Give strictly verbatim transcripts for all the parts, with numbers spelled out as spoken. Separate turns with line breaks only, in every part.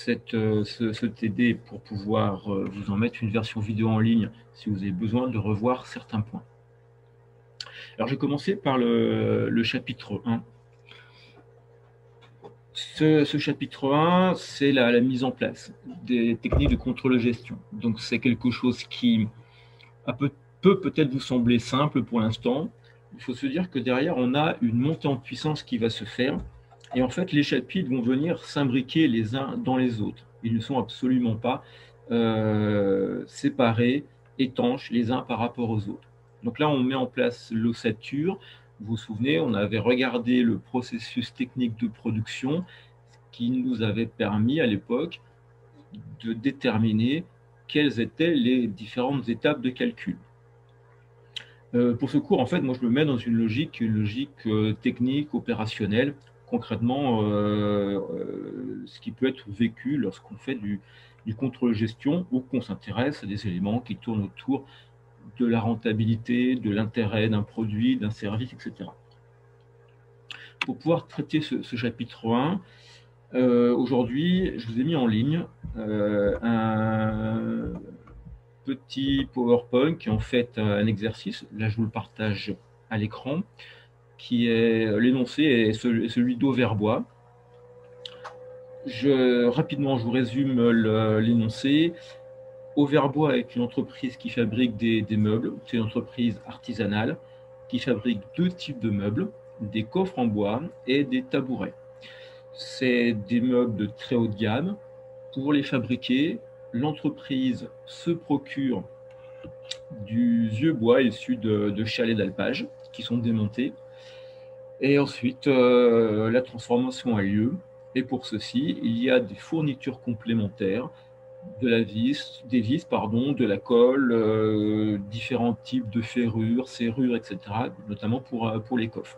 cette, euh, ce, ce T D pour pouvoir euh, vous en mettre une version vidéo en ligne si vous avez besoin de revoir certains points. Alors, je vais commencer par le, le chapitre un. Ce, ce chapitre un, c'est la, la mise en place des techniques de contrôle de gestion. Donc, c'est quelque chose qui a peu, peut peut-être vous sembler simple pour l'instant. Il faut se dire que derrière, on a une montée en puissance qui va se faire. Et en fait, les chapitres vont venir s'imbriquer les uns dans les autres. Ils ne sont absolument pas euh, séparés, étanches les uns par rapport aux autres. Donc là, on met en place l'ossature. Vous vous souvenez, on avait regardé le processus technique de production qui nous avait permis à l'époque de déterminer quelles étaient les différentes étapes de calcul. Euh, pour ce cours, en fait, moi, je le mets dans une logique, une logique euh, technique, opérationnelle, concrètement, euh, euh, ce qui peut être vécu lorsqu'on fait du, du contrôle-gestion ou qu'on s'intéresse à des éléments qui tournent autour de la rentabilité, de l'intérêt d'un produit, d'un service, et cetera. Pour pouvoir traiter ce, ce chapitre un, euh, aujourd'hui, je vous ai mis en ligne euh, un petit PowerPoint qui est en fait un exercice. Là, je vous le partage à l'écran, qui est l'énoncé est celui d'Auverbois. Je, rapidement, je vous résume l'énoncé. Auverbois est une entreprise qui fabrique des, des meubles. C'est une entreprise artisanale qui fabrique deux types de meubles, des coffres en bois et des tabourets. C'est des meubles de très haut de gamme. Pour les fabriquer, l'entreprise se procure du vieux bois issu de, de chalets d'alpage qui sont démontés. Et ensuite, euh, la transformation a lieu. Et pour ceci, il y a des fournitures complémentaires, de la vis, des vis, pardon, de la colle, euh, différents types de ferrures, serrures, et cetera, notamment pour, pour les coffres.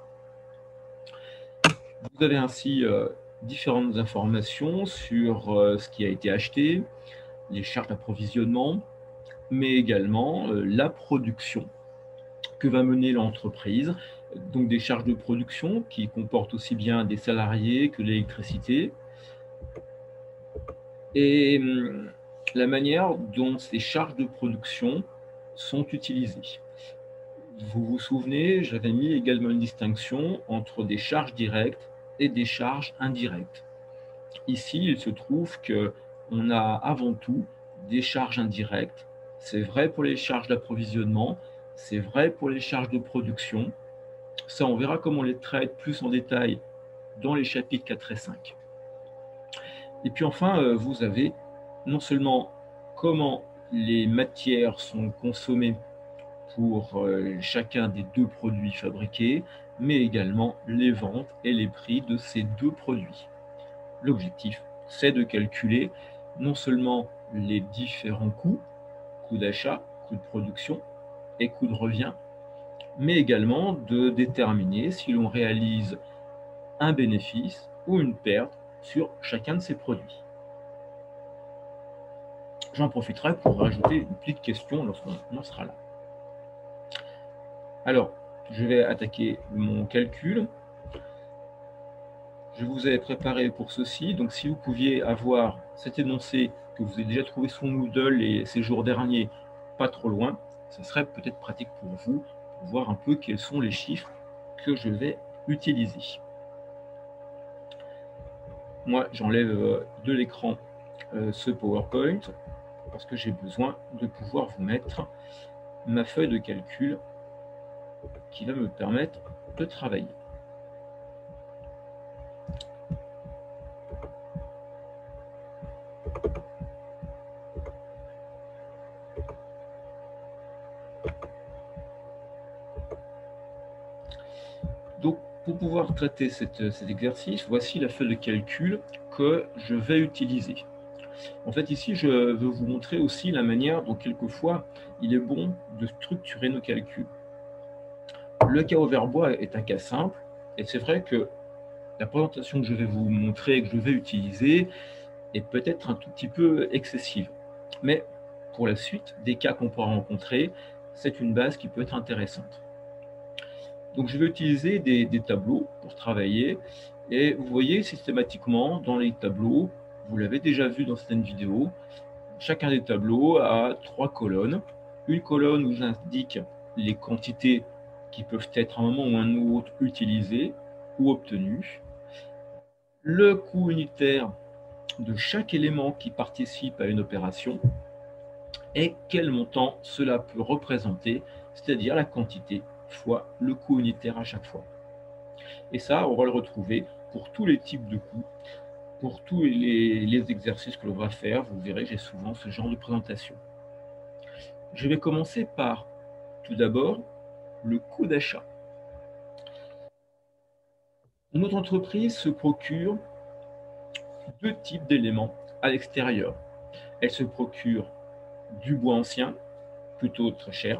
Vous avez ainsi euh, différentes informations sur euh, ce qui a été acheté, les charges d'approvisionnement, mais également euh, la production que va mener l'entreprise, donc des charges de production qui comportent aussi bien des salariés que l'électricité, et hum, la manière dont ces charges de production sont utilisées. Vous vous souvenez, j'avais mis également une distinction entre des charges directes et des charges indirectes. Ici, il se trouve qu'on a avant tout des charges indirectes. C'est vrai pour les charges d'approvisionnement, c'est vrai pour les charges de production. Ça, on verra comment on les traite plus en détail dans les chapitres quatre et cinq. Et puis enfin, vous avez non seulement comment les matières sont consommées pour chacun des deux produits fabriqués, mais également les ventes et les prix de ces deux produits. L'objectif, c'est de calculer non seulement les différents coûts, coût d'achat, coût de production et coût de revient, mais également de déterminer si l'on réalise un bénéfice ou une perte sur chacun de ces produits. J'en profiterai pour rajouter une petite question lorsqu'on en sera là. Alors, je vais attaquer mon calcul. Je vous ai préparé pour ceci, donc si vous pouviez avoir cet énoncé que vous avez déjà trouvé sur Moodle et ces jours derniers, pas trop loin, ça serait peut-être pratique pour vous, pour voir un peu quels sont les chiffres que je vais utiliser. Moi, j'enlève de l'écran euh, ce PowerPoint parce que j'ai besoin de pouvoir vous mettre ma feuille de calcul qui va me permettre de travailler. Donc, pour pouvoir traiter cette, cet exercice, voici la feuille de calcul que je vais utiliser. En fait, ici, je veux vous montrer aussi la manière dont, quelquefois, il est bon de structurer nos calculs. Le cas Auverbois est un cas simple, et c'est vrai que la présentation que je vais vous montrer et que je vais utiliser est peut-être un tout petit peu excessive. Mais pour la suite des cas qu'on pourra rencontrer, c'est une base qui peut être intéressante. Donc je vais utiliser des, des tableaux pour travailler, et vous voyez systématiquement dans les tableaux, vous l'avez déjà vu dans certaines vidéos, chacun des tableaux a trois colonnes. Une colonne où j'indique les quantités qui peuvent être à un moment ou un autre utilisées ou obtenues. Le coût unitaire de chaque élément qui participe à une opération et quel montant cela peut représenter, c'est-à-dire la quantité fois le coût unitaire à chaque fois. Et ça, on va le retrouver pour tous les types de coûts, pour tous les, les exercices que l'on va faire. Vous verrez, j'ai souvent ce genre de présentation. Je vais commencer par, tout d'abord, le coût d'achat. Notre entreprise se procure deux types d'éléments à l'extérieur. Elle se procure du bois ancien, plutôt très cher.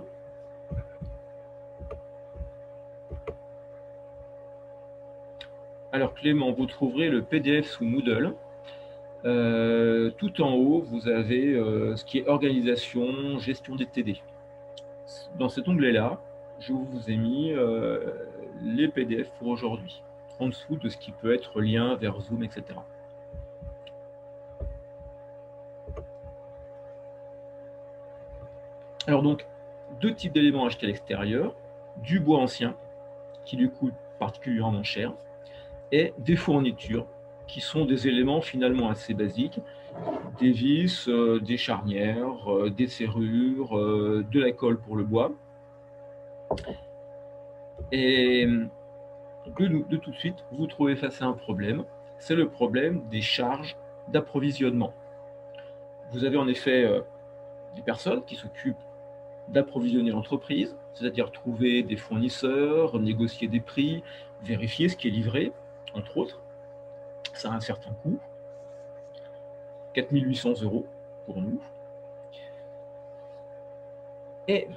Alors Clément, vous trouverez le P D F sous Moodle. Euh, tout en haut, vous avez euh, ce qui est organisation, gestion des T D. Dans cet onglet-là, je vous ai mis euh, les P D F pour aujourd'hui, en dessous de ce qui peut être lien vers Zoom, et cetera. Alors donc, deux types d'éléments achetés à l'extérieur, du bois ancien, qui lui coûte particulièrement cher, et des fournitures, qui sont des éléments finalement assez basiques, des vis, euh, des charnières, euh, des serrures, euh, de la colle pour le bois. Et de, de tout de suite, vous vous trouvez face à un problème, c'est le problème des charges d'approvisionnement. Vous avez en effet euh, des personnes qui s'occupent d'approvisionner l'entreprise, c'est-à-dire trouver des fournisseurs, négocier des prix, vérifier ce qui est livré, entre autres. Ça a un certain coût, quatre mille huit cents euros pour nous. Et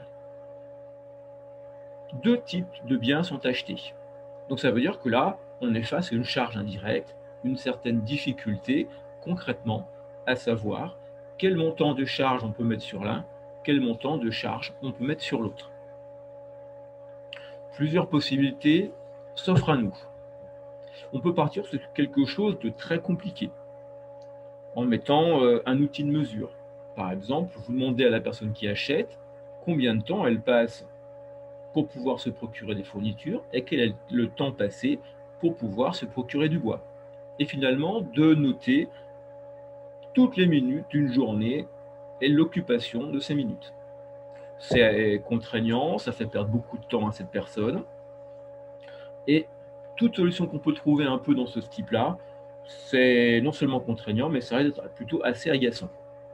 deux types de biens sont achetés. Donc ça veut dire que là, on est face à une charge indirecte, une certaine difficulté concrètement à savoir quel montant de charge on peut mettre sur l'un, quel montant de charge on peut mettre sur l'autre. Plusieurs possibilités s'offrent à nous. On peut partir sur quelque chose de très compliqué en mettant euh, un outil de mesure. Par exemple, vous demandez à la personne qui achète combien de temps elle passe pour pouvoir se procurer des fournitures et quel est le temps passé pour pouvoir se procurer du bois. Et finalement, de noter toutes les minutes d'une journée et l'occupation de ces minutes. C'est contraignant, ça fait perdre beaucoup de temps à cette personne. Et toute solution qu'on peut trouver un peu dans ce type-là, c'est non seulement contraignant, mais ça reste plutôt assez agaçant.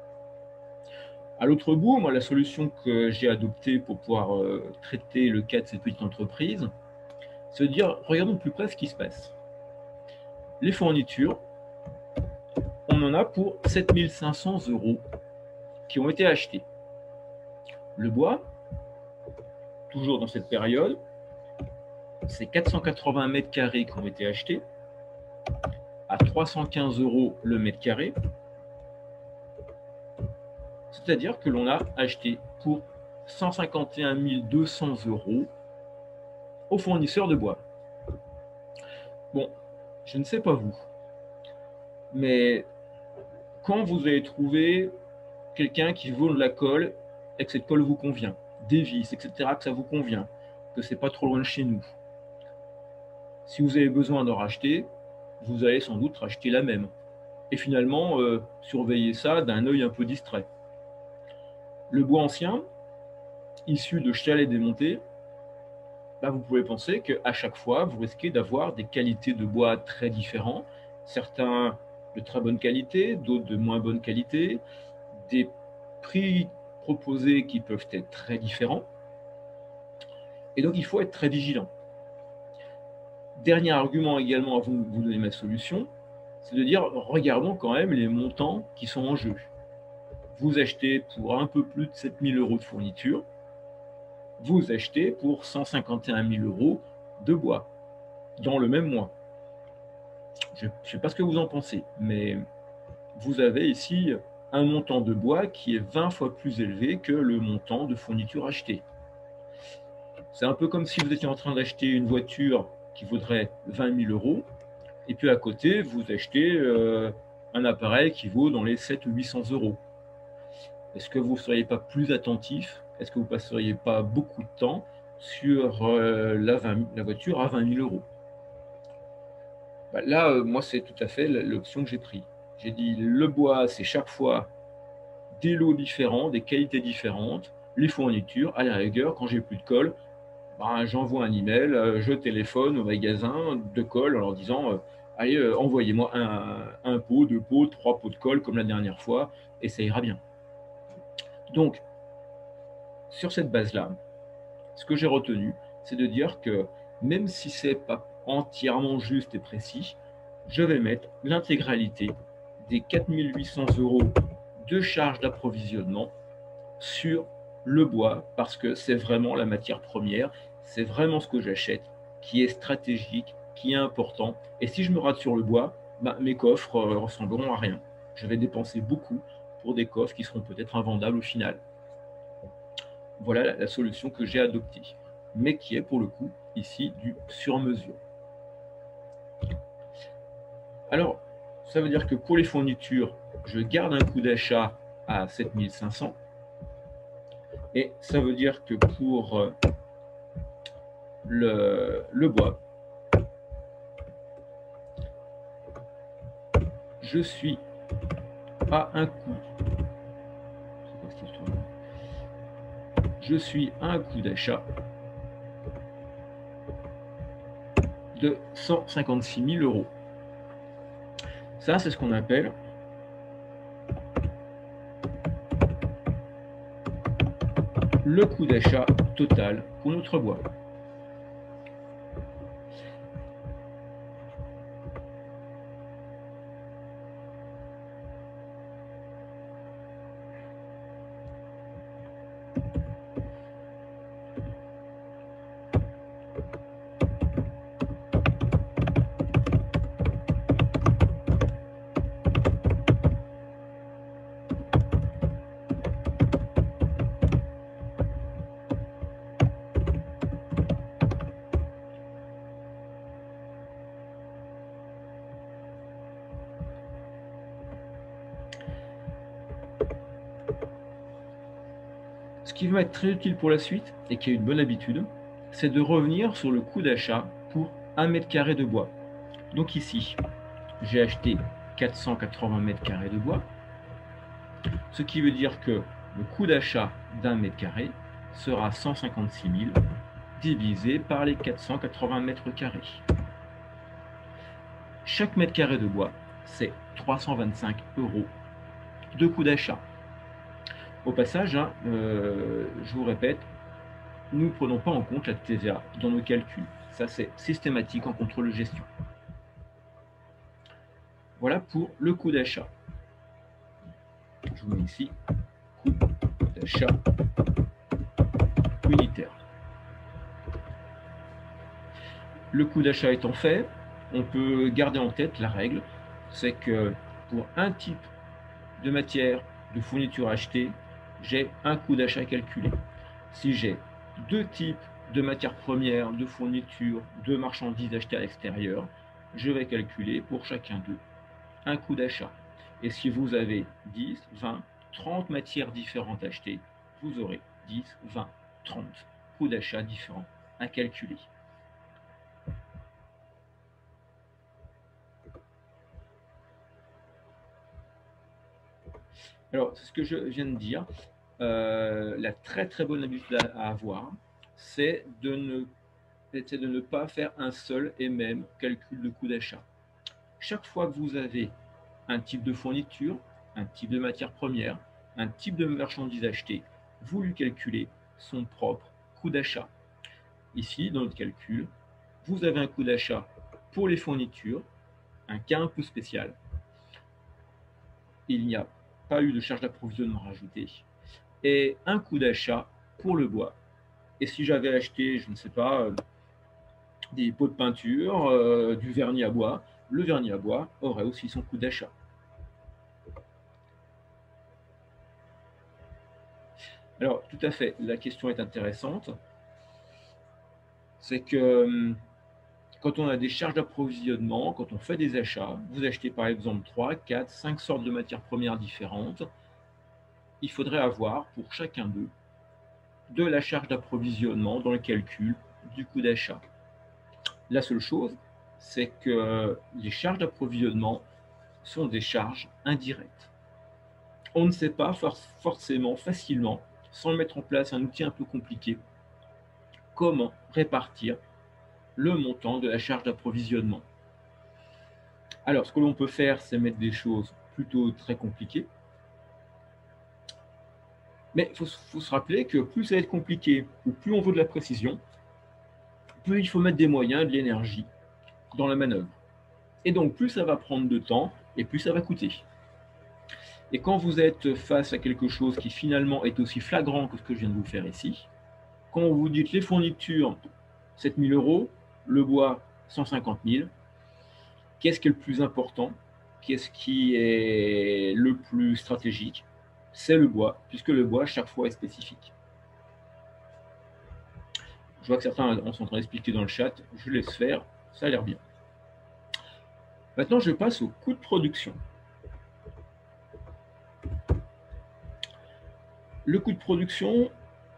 À l'autre bout, moi, la solution que j'ai adoptée pour pouvoir euh, traiter le cas de cette petite entreprise, c'est de dire, regardons de plus près ce qui se passe. Les fournitures, on en a pour sept mille cinq cents euros qui ont été achetés. Le bois, toujours dans cette période, c'est quatre cent quatre-vingts mètres carrés qui ont été achetés à trois cent quinze euros le mètre carré. C'est-à-dire que l'on a acheté pour cent cinquante et un mille deux cents euros au fournisseur de bois. Bon, je ne sais pas vous, mais quand vous avez trouvé quelqu'un qui vaut de la colle et que cette colle vous convient, des vis, et cetera, que ça vous convient, que c'est pas trop loin de chez nous, si vous avez besoin d'en racheter, vous allez sans doute racheter la même. Et finalement, euh, surveiller ça d'un œil un peu distrait. Le bois ancien, issu de chalets démontés, bah vous pouvez penser qu'à chaque fois, vous risquez d'avoir des qualités de bois très différentes, certains de très bonne qualité, d'autres de moins bonne qualité, des prix proposés qui peuvent être très différents. Et donc, il faut être très vigilant. Dernier argument également avant de vous donner ma solution, c'est de dire, regardons quand même les montants qui sont en jeu. Vous achetez pour un peu plus de sept mille euros de fourniture, vous achetez pour cent cinquante et un mille euros de bois dans le même mois. Je ne sais pas ce que vous en pensez, mais vous avez ici un montant de bois qui est vingt fois plus élevé que le montant de fourniture achetée. C'est un peu comme si vous étiez en train d'acheter une voiture qui vaudrait vingt mille euros, et puis à côté, vous achetez euh, un appareil qui vaut dans les sept ou huit cents euros. Est-ce que vous ne seriez pas plus attentif? Est-ce que vous ne passeriez pas beaucoup de temps sur euh, la, vingt, la voiture à vingt mille euros? Bah là, euh, moi, c'est tout à fait l'option que j'ai prise. J'ai dit, le bois, c'est chaque fois des lots différents, des qualités différentes, les fournitures, à la rigueur, quand j'ai plus de colle, bah, j'envoie un email, euh, je téléphone au magasin de colle en leur disant euh, allez, euh, envoyez-moi un, un pot, deux pots, trois pots de colle comme la dernière fois, et ça ira bien. Donc, sur cette base-là, ce que j'ai retenu, c'est de dire que même si c'est pas entièrement juste et précis, je vais mettre l'intégralité des quatre mille huit cents euros de charges d'approvisionnement sur le bois, parce que c'est vraiment la matière première, c'est vraiment ce que j'achète, qui est stratégique, qui est important. Et si je me rate sur le bois, bah, mes coffres euh, ressembleront à rien. Je vais dépenser beaucoup pour des coffres qui seront peut-être invendables au final. Voilà la, la solution que j'ai adoptée, mais qui est pour le coup ici du sur-mesure. Alors, ça veut dire que pour les fournitures, je garde un coût d'achat à sept mille cinq cents. Et ça veut dire que pour euh, le, le bois, je suis à un coût. Je suis à un coût d'achat de cent cinquante-six mille euros. Ça, c'est ce qu'on appelle le coût d'achat total pour notre bois. Ce qui va être très utile pour la suite, et qui est une bonne habitude, c'est de revenir sur le coût d'achat pour un mètre carré de bois. Donc ici, j'ai acheté quatre cent quatre-vingts mètres carrés de bois, ce qui veut dire que le coût d'achat d'un mètre carré sera cent cinquante-six mille divisé par les quatre cent quatre-vingts mètres carrés. Chaque mètre carré de bois, c'est trois cent vingt-cinq euros de coût d'achat. Au passage, hein, euh, je vous répète, nous ne prenons pas en compte la T V A dans nos calculs. Ça, c'est systématique en contrôle de gestion. Voilà pour le coût d'achat. Je vous mets ici coût d'achat unitaire. Le coût d'achat étant fait, on peut garder en tête la règle, c'est que pour un type de matière, de fourniture achetée, j'ai un coût d'achat calculé. Si j'ai deux types de matières premières, de fournitures, de marchandises achetées à l'extérieur, je vais calculer pour chacun d'eux un coût d'achat. Et si vous avez dix, vingt, trente matières différentes achetées, vous aurez dix, vingt, trente coûts d'achat différents à calculer. Alors, c'est ce que je viens de dire. Euh, la très très bonne habitude à, à avoir, c'est de ne, c'est de ne pas faire un seul et même calcul de coût d'achat. Chaque fois que vous avez un type de fourniture, un type de matière première, un type de marchandise achetée, vous lui calculez son propre coût d'achat. Ici, dans notre calcul, vous avez un coût d'achat pour les fournitures, un cas un peu spécial. Il n'y a pas eu de charge d'approvisionnement rajoutée, et un coût d'achat pour le bois. Et si j'avais acheté, je ne sais pas, des pots de peinture, euh, du vernis à bois, le vernis à bois aurait aussi son coût d'achat. Alors, tout à fait, la question est intéressante. C'est que quand on a des charges d'approvisionnement, quand on fait des achats, vous achetez par exemple trois, quatre, cinq sortes de matières premières différentes, il faudrait avoir pour chacun d'eux de la charge d'approvisionnement dans le calcul du coût d'achat. La seule chose, c'est que les charges d'approvisionnement sont des charges indirectes. On ne sait pas forcément facilement, sans mettre en place un outil un peu compliqué, comment répartir le montant de la charge d'approvisionnement. Alors, ce que l'on peut faire, c'est mettre des choses plutôt très compliquées. Mais il faut, faut se rappeler que plus ça va être compliqué, ou plus on veut de la précision, plus il faut mettre des moyens, de l'énergie dans la manœuvre. Et donc, plus ça va prendre de temps, et plus ça va coûter. Et quand vous êtes face à quelque chose qui finalement est aussi flagrant que ce que je viens de vous faire ici, quand vous dites les fournitures, sept mille euros, le bois, cent cinquante mille, qu'est-ce qui est le plus important? Qu'est-ce qui est le plus stratégique? C'est le bois, puisque le bois, chaque fois, est spécifique. Je vois que certains sont en train d'expliquer dans le chat, je laisse faire, ça a l'air bien. Maintenant, je passe au coût de production. Le coût de production,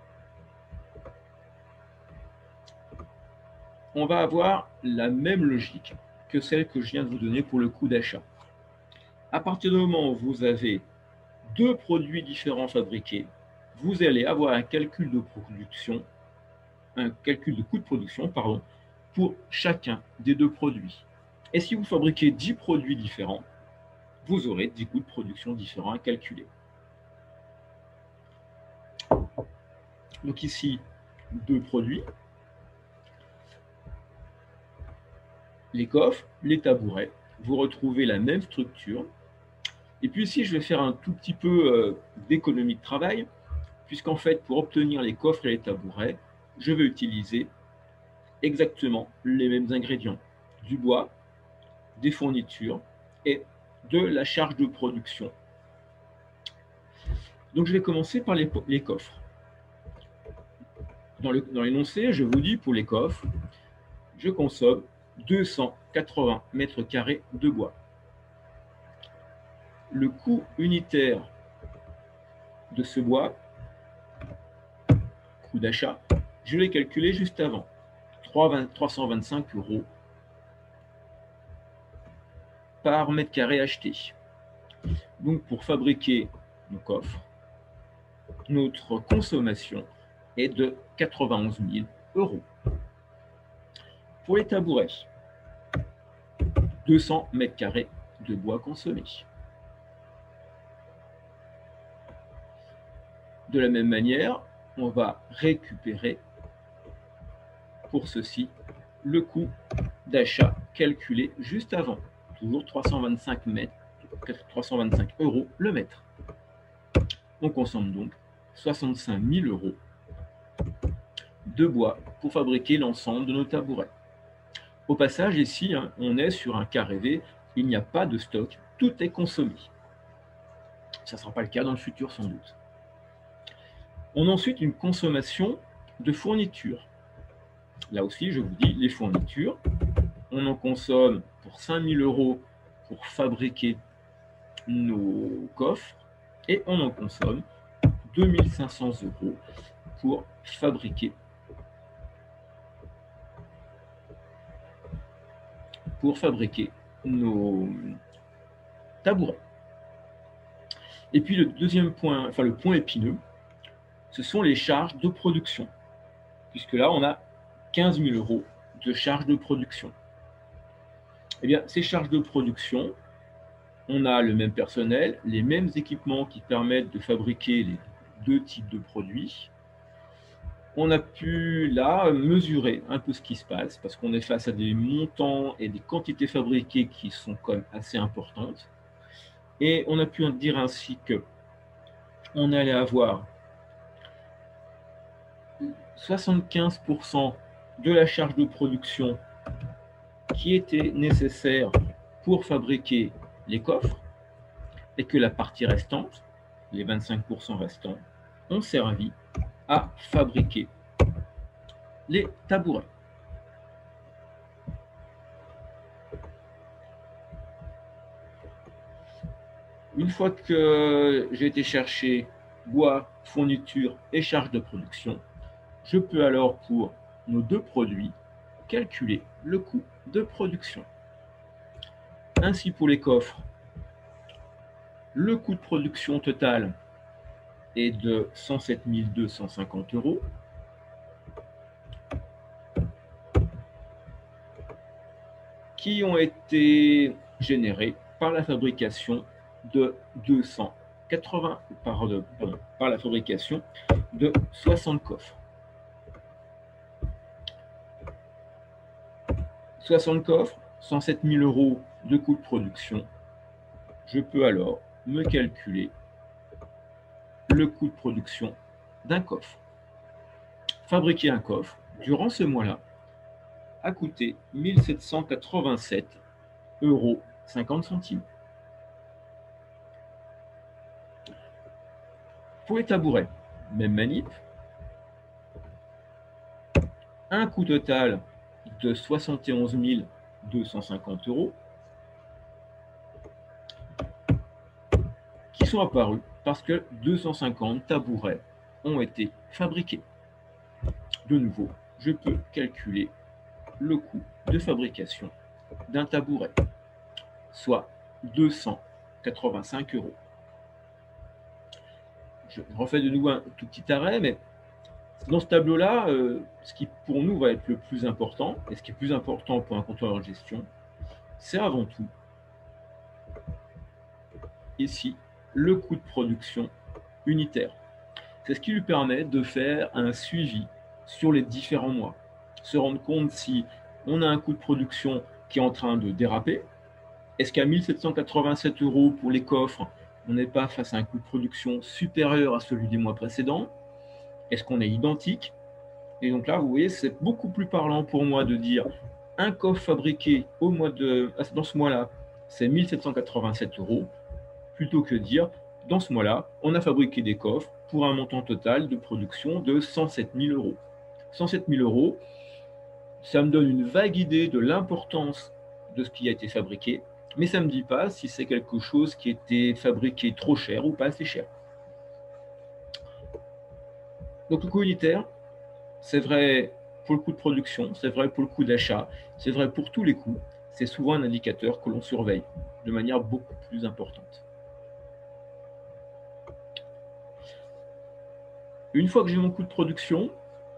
on va avoir la même logique que celle que je viens de vous donner pour le coût d'achat. À partir du moment où vous avez deux produits différents fabriqués, vous allez avoir un calcul de production, un calcul de coût de production, pardon, pour chacun des deux produits. Et si vous fabriquez dix produits différents, vous aurez dix coûts de production différents à calculer. Donc ici, deux produits, les coffres, les tabourets, vous retrouvez la même structure. Et puis ici, je vais faire un tout petit peu euh, d'économie de travail, puisqu'en fait, pour obtenir les coffres et les tabourets, je vais utiliser exactement les mêmes ingrédients, du bois, des fournitures et de la charge de production. Donc je vais commencer par les, les coffres. Dans l'énoncé, je vous dis pour les coffres, je consomme deux cent quatre-vingts mètres carrés de bois. Le coût unitaire de ce bois, coût d'achat, je l'ai calculé juste avant, trois cent vingt-cinq euros par mètre carré acheté. Donc pour fabriquer nos coffres, notre consommation est de quatre-vingt-onze mille euros. Pour les tabourets, deux cents mètres carrés de bois consommé. De la même manière, on va récupérer pour ceci le coût d'achat calculé juste avant, toujours trois cent vingt-cinq euros le mètre. On consomme donc soixante-cinq mille euros de bois pour fabriquer l'ensemble de nos tabourets. Au passage, ici, hein, on est sur un cas rêvé, il n'y a pas de stock, tout est consommé. Ça ne sera pas le cas dans le futur sans doute. On a ensuite une consommation de fournitures. Là aussi, je vous dis, les fournitures, on en consomme pour cinq mille euros pour fabriquer nos coffres et on en consomme deux mille cinq cents euros pour fabriquer pour fabriquer nos tabourets. Et puis le deuxième point, enfin le point épineux, ce sont les charges de production, puisque là on a quinze mille euros de charges de production. Eh bien, ces charges de production, on a le même personnel, les mêmes équipements qui permettent de fabriquer les deux types de produits. On a pu là mesurer un peu ce qui se passe, parce qu'on est face à des montants et des quantités fabriquées qui sont quand même assez importantes. Et on a pu dire ainsi que on allait avoir soixante-quinze pour cent de la charge de production qui était nécessaire pour fabriquer les coffres, et que la partie restante, les vingt-cinq pour cent restants, ont servi à fabriquer les tabourets. Une fois que j'ai été chercher bois, fourniture et charges de production, je peux alors, pour nos deux produits, calculer le coût de production. Ainsi, pour les coffres, le coût de production total est de cent sept mille deux cent cinquante euros. Qui ont été générés par la fabrication de deux cent quatre-vingts, pardon, par la fabrication de soixante coffres. soixante coffres, cent sept mille euros de coût de production. Je peux alors me calculer le coût de production d'un coffre. Fabriquer un coffre, durant ce mois-là, a coûté mille sept cent quatre-vingt-sept euros cinquante centimes. Pour les tabourets, même manip. Un coût total de soixante et onze mille deux cent cinquante euros qui sont apparus parce que deux cent cinquante tabourets ont été fabriqués. De nouveau, je peux calculer le coût de fabrication d'un tabouret, soit deux cent quatre-vingt-cinq euros. Je refais de nouveau un tout petit arrêt, mais dans ce tableau-là, euh, ce qui pour nous va être le plus important, et ce qui est plus important pour un contrôleur de gestion, c'est avant tout, ici, le coût de production unitaire. C'est ce qui lui permet de faire un suivi sur les différents mois, se rendre compte si on a un coût de production qui est en train de déraper. Est-ce qu'à mille sept cent quatre-vingt-sept euros pour les coffres, on n'est pas face à un coût de production supérieur à celui des mois précédents? Est-ce qu'on est identique? Et donc là, vous voyez, c'est beaucoup plus parlant pour moi de dire un coffre fabriqué au mois de, dans ce mois-là, c'est mille sept cent quatre-vingt-sept euros, plutôt que dire dans ce mois-là, on a fabriqué des coffres pour un montant total de production de cent sept mille euros. cent sept mille euros, ça me donne une vague idée de l'importance de ce qui a été fabriqué, mais ça ne me dit pas si c'est quelque chose qui a été fabriqué trop cher ou pas assez cher. Donc le coût unitaire, c'est vrai pour le coût de production, c'est vrai pour le coût d'achat, c'est vrai pour tous les coûts. C'est souvent un indicateur que l'on surveille de manière beaucoup plus importante. Une fois que j'ai mon coût de production,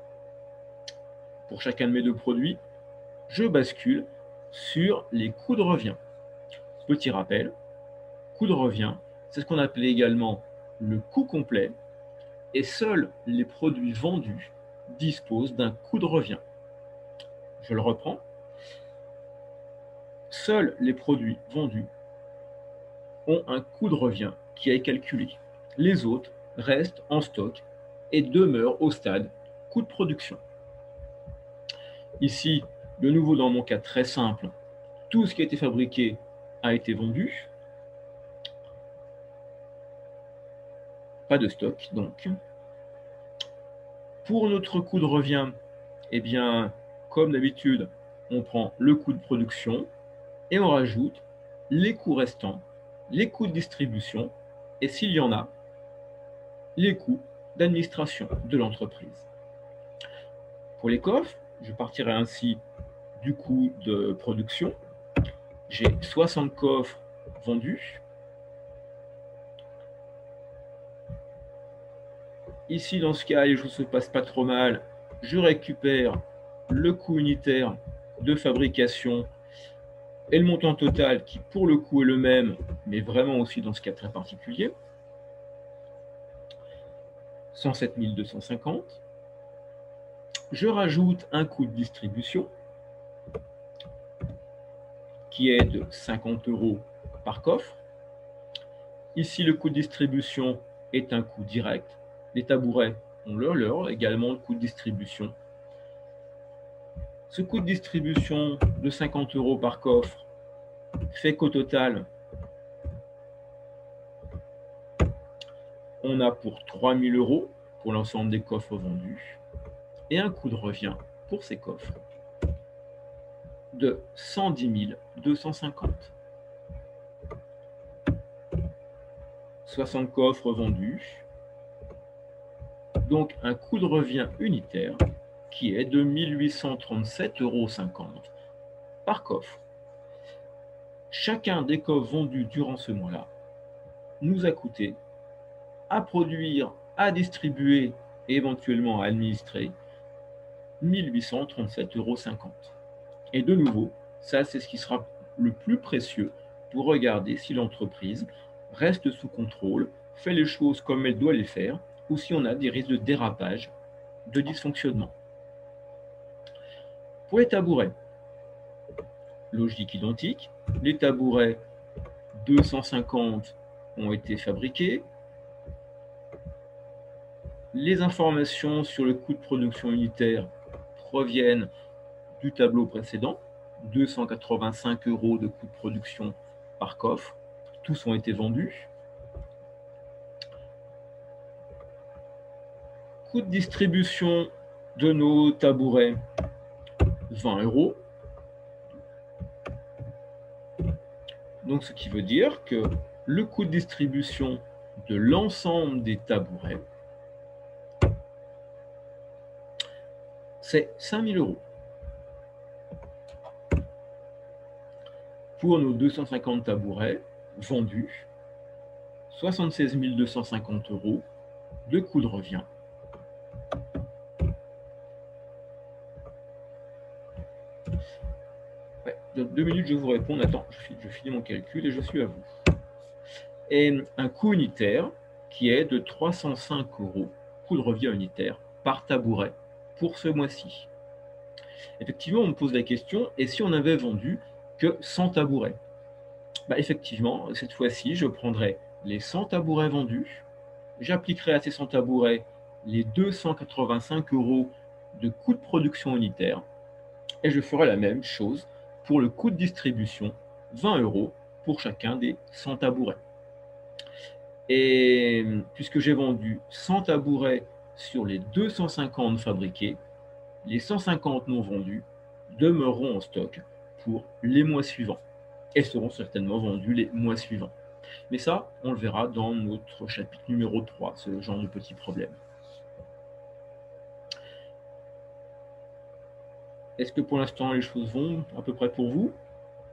pour chacun de mes deux produits, je bascule sur les coûts de revient. Petit rappel, coût de revient, c'est ce qu'on appelait également le coût complet, et seuls les produits vendus disposent d'un coût de revient. Je le reprends. Seuls les produits vendus ont un coût de revient qui est calculé. Les autres restent en stock et demeurent au stade coût de production. Ici, de nouveau dans mon cas très simple, tout ce qui a été fabriqué a été vendu. Pas de stock, donc. Pour notre coût de revient, eh bien, comme d'habitude, on prend le coût de production et on rajoute les coûts restants, les coûts de distribution et, s'il y en a, les coûts d'administration de l'entreprise. Pour les coffres, je partirai ainsi du coût de production. J'ai soixante coffres vendus. Ici, dans ce cas, les choses ne se passent pas trop mal. Je récupère le coût unitaire de fabrication et le montant total qui, pour le coup, est le même, mais vraiment aussi dans ce cas très particulier. cent sept mille deux cent cinquante. Je rajoute un coût de distribution qui est de cinquante euros par coffre. Ici, le coût de distribution est un coût direct. Les tabourets ont leur leur, également le coût de distribution. Ce coût de distribution de cinquante euros par coffre fait qu'au total, on a pour trois mille euros pour l'ensemble des coffres vendus et un coût de revient pour ces coffres de cent dix mille deux cent cinquante. soixante coffres vendus. Donc un coût de revient unitaire qui est de mille huit cent trente-sept euros cinquante par coffre. Chacun des coffres vendus durant ce mois-là nous a coûté à produire, à distribuer et éventuellement à administrer mille huit cent trente-sept euros cinquante. Et de nouveau, ça c'est ce qui sera le plus précieux pour regarder si l'entreprise reste sous contrôle, fait les choses comme elle doit les faire, ou si on a des risques de dérapage, de dysfonctionnement. Pour les tabourets, logique identique, les tabourets deux cent cinquante ont été fabriqués. Les informations sur le coût de production unitaire proviennent du tableau précédent, deux cent quatre-vingt-cinq euros de coût de production par coffre. Tous ont été vendus. Coût de distribution de nos tabourets, vingt euros. Donc, ce qui veut dire que le coût de distribution de l'ensemble des tabourets, c'est cinq mille euros. Pour nos deux cent cinquante tabourets vendus, soixante-seize mille deux cent cinquante euros de coût de revient. Ouais, dans deux minutes, je vous réponds. Attends, je finis mon calcul et je suis à vous. Et un coût unitaire qui est de trois cent cinq euros, coût de revient unitaire par tabouret pour ce mois-ci. Effectivement, on me pose la question, et si on avait vendu que cent tabourets? Bah, effectivement, cette fois-ci, je prendrai les cent tabourets vendus, j'appliquerai à ces cent tabourets les deux cent quatre-vingt-cinq euros de coût de production unitaire, et je ferai la même chose pour le coût de distribution, vingt euros pour chacun des cent tabourets. Et puisque j'ai vendu cent tabourets sur les deux cent cinquante fabriqués, les cent cinquante non vendus demeureront en stock pour les mois suivants et seront certainement vendus les mois suivants. Mais ça, on le verra dans notre chapitre numéro trois, ce genre de petits problèmes. Est-ce que pour l'instant les choses vont à peu près pour vous?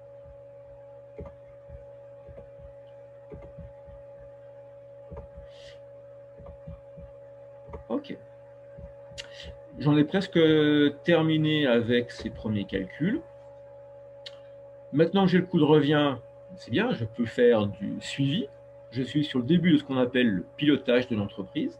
Ok. J'en ai presque terminé avec ces premiers calculs. Maintenant que j'ai le coût de revient, c'est bien, je peux faire du suivi. Je suis sur le début de ce qu'on appelle le pilotage de l'entreprise.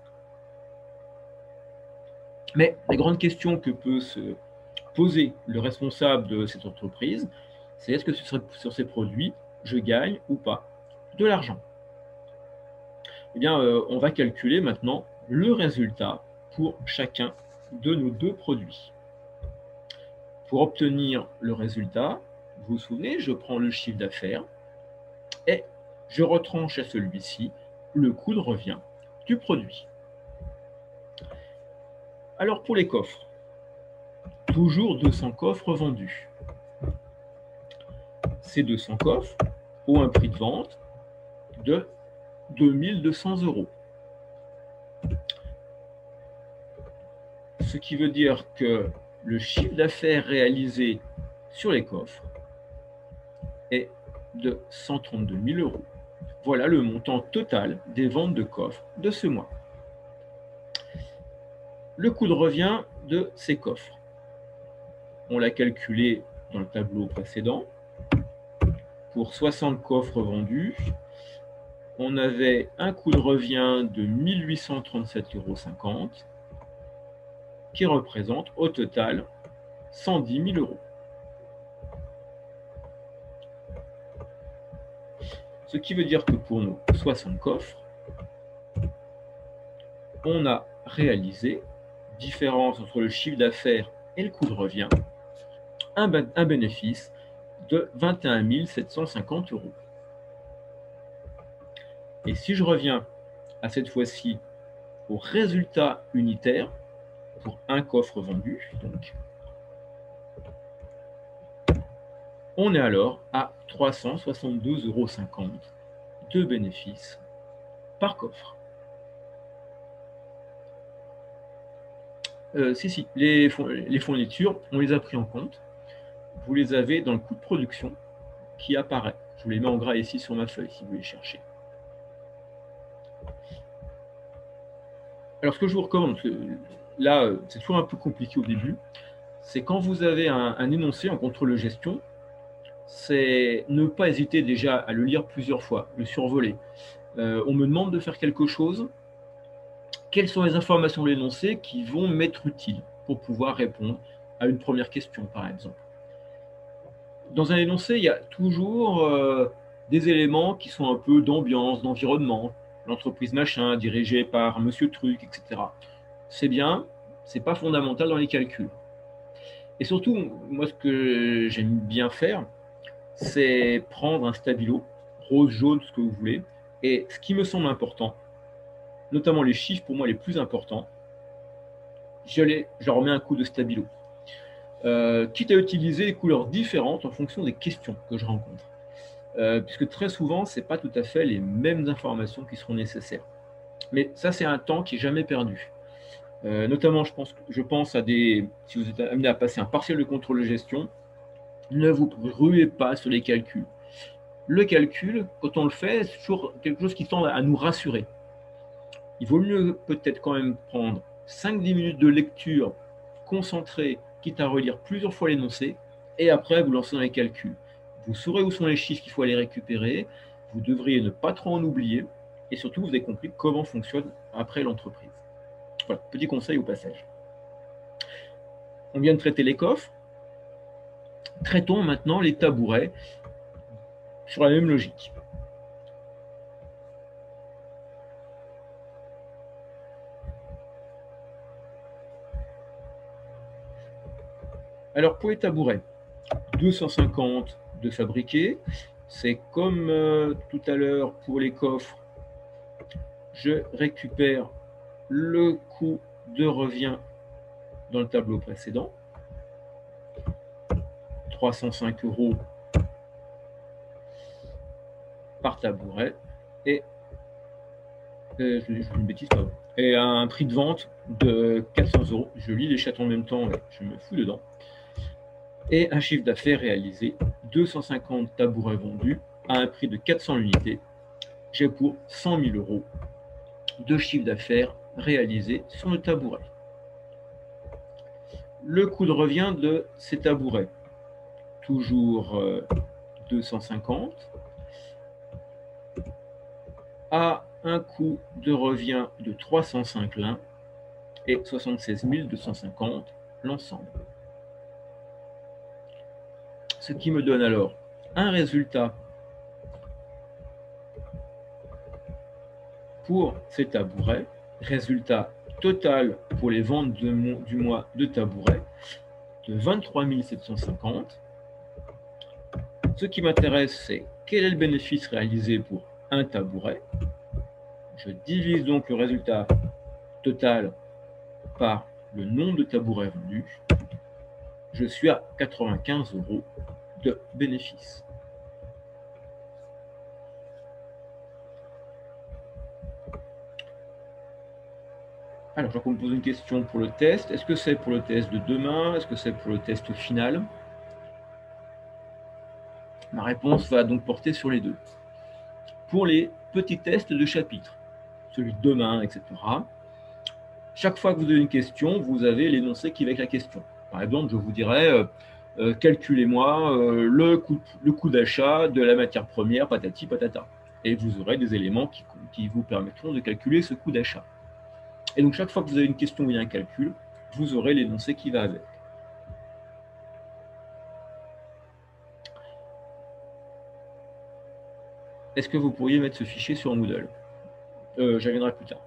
Mais la grande question que peut se poser le responsable de cette entreprise, c'est est-ce que sur ces produits, je gagne ou pas de l'argent? Eh bien, euh, on va calculer maintenant le résultat pour chacun de nos deux produits. Pour obtenir le résultat, vous vous souvenez, je prends le chiffre d'affaires et je retranche à celui-ci le coût de revient du produit. Alors pour les coffres, toujours deux cents coffres vendus. Ces deux cents coffres ont un prix de vente de deux mille deux cents euros. Ce qui veut dire que le chiffre d'affaires réalisé sur les coffres est de cent trente-deux mille euros. Voilà le montant total des ventes de coffres de ce mois. Le coût de revient de ces coffres, on l'a calculé dans le tableau précédent. Pour soixante coffres vendus, on avait un coût de revient de mille huit cent trente-sept euros cinquante, qui représente au total cent dix mille euros. Ce qui veut dire que pour nos soixante coffres, on a réalisé, différence entre le chiffre d'affaires et le coût de revient, un, un bénéfice de vingt et un mille sept cent cinquante euros. Et si je reviens à cette fois-ci au résultat unitaire pour un coffre vendu, donc, on est alors à trois cent soixante-douze euros cinquante de bénéfice par coffre. Euh, si, si, les, les fournitures, on les a pris en compte. Vous les avez dans le coût de production qui apparaît. Je vous les mets en gras ici sur ma feuille si vous les cherchez. Alors, ce que je vous recommande, là, c'est toujours un peu compliqué au début, c'est quand vous avez un, un énoncé en contrôle de gestion, c'est ne pas hésiter déjà à le lire plusieurs fois, le survoler. Euh, on me demande de faire quelque chose. Quelles sont les informations de l'énoncé qui vont m'être utiles pour pouvoir répondre à une première question, par exemple? Dans un énoncé, il y a toujours euh, des éléments qui sont un peu d'ambiance, d'environnement, l'entreprise machin, dirigée par monsieur truc, et cetera. C'est bien, c'est pas fondamental dans les calculs. Et surtout, moi, ce que j'aime bien faire, c'est prendre un stabilo, rose, jaune, ce que vous voulez, et ce qui me semble important, notamment les chiffres pour moi les plus importants, je, les, je leur mets un coup de stabilo. Euh, quitte à utiliser des couleurs différentes en fonction des questions que je rencontre. Euh, puisque très souvent, ce n'est pas tout à fait les mêmes informations qui seront nécessaires. Mais ça, c'est un temps qui n'est jamais perdu. Euh, notamment, je pense, je pense à des... Si vous êtes amené à passer un partiel de contrôle de gestion, ne vous ruez pas sur les calculs. Le calcul, quand on le fait, c'est toujours quelque chose qui tend à nous rassurer. Il vaut mieux peut-être quand même prendre cinq à dix minutes de lecture concentrée, quitte à relire plusieurs fois l'énoncé, et après vous lancer dans les calculs. Vous saurez où sont les chiffres qu'il faut aller récupérer, vous devriez ne pas trop en oublier, et surtout vous avez compris comment fonctionne après l'entreprise. Voilà, petit conseil au passage. On vient de traiter les coffres, traitons maintenant les tabourets sur la même logique. Alors pour les tabourets, deux cent cinquante de fabriqués, c'est comme euh, tout à l'heure pour les coffres, je récupère le coût de revient dans le tableau précédent, trois cent cinq euros par tabouret, et euh, je dis une bêtise, pardon, et un prix de vente de quatre cents euros. Je lis les chats en même temps, je me fous dedans. Et un chiffre d'affaires réalisé, deux cent cinquante tabourets vendus à un prix de quatre cents unités. J'ai pour cent mille euros de chiffre d'affaires réalisé sur le tabouret. Le coût de revient de ces tabourets, toujours euh, deux cent cinquante, à un coût de revient de trois cent cinq l'un et soixante-seize mille deux cent cinquante l'ensemble. Ce qui me donne alors un résultat pour ces tabourets, résultat total pour les ventes de mon, du mois de tabourets de vingt-trois mille sept cent cinquante. Ce qui m'intéresse, c'est quel est le bénéfice réalisé pour un tabouret. Je divise donc le résultat total par le nombre de tabourets vendus. Je suis à quatre-vingt-quinze euros de bénéfice. Alors, je vais me poser une question pour le test. Est-ce que c'est pour le test de demain? Est-ce que c'est pour le test final? Ma réponse va donc porter sur les deux. Pour les petits tests de chapitre, celui de demain, et cetera, chaque fois que vous avez une question, vous avez l'énoncé qui va avec la question. Par exemple, je vous dirais, euh, euh, calculez-moi euh, le coût, le coût d'achat de la matière première, patati patata. Et vous aurez des éléments qui, qui vous permettront de calculer ce coût d'achat. Et donc, chaque fois que vous avez une question ou un calcul, vous aurez l'énoncé qui va avec. Est-ce que vous pourriez mettre ce fichier sur Moodle? euh, J'y reviendrai plus tard.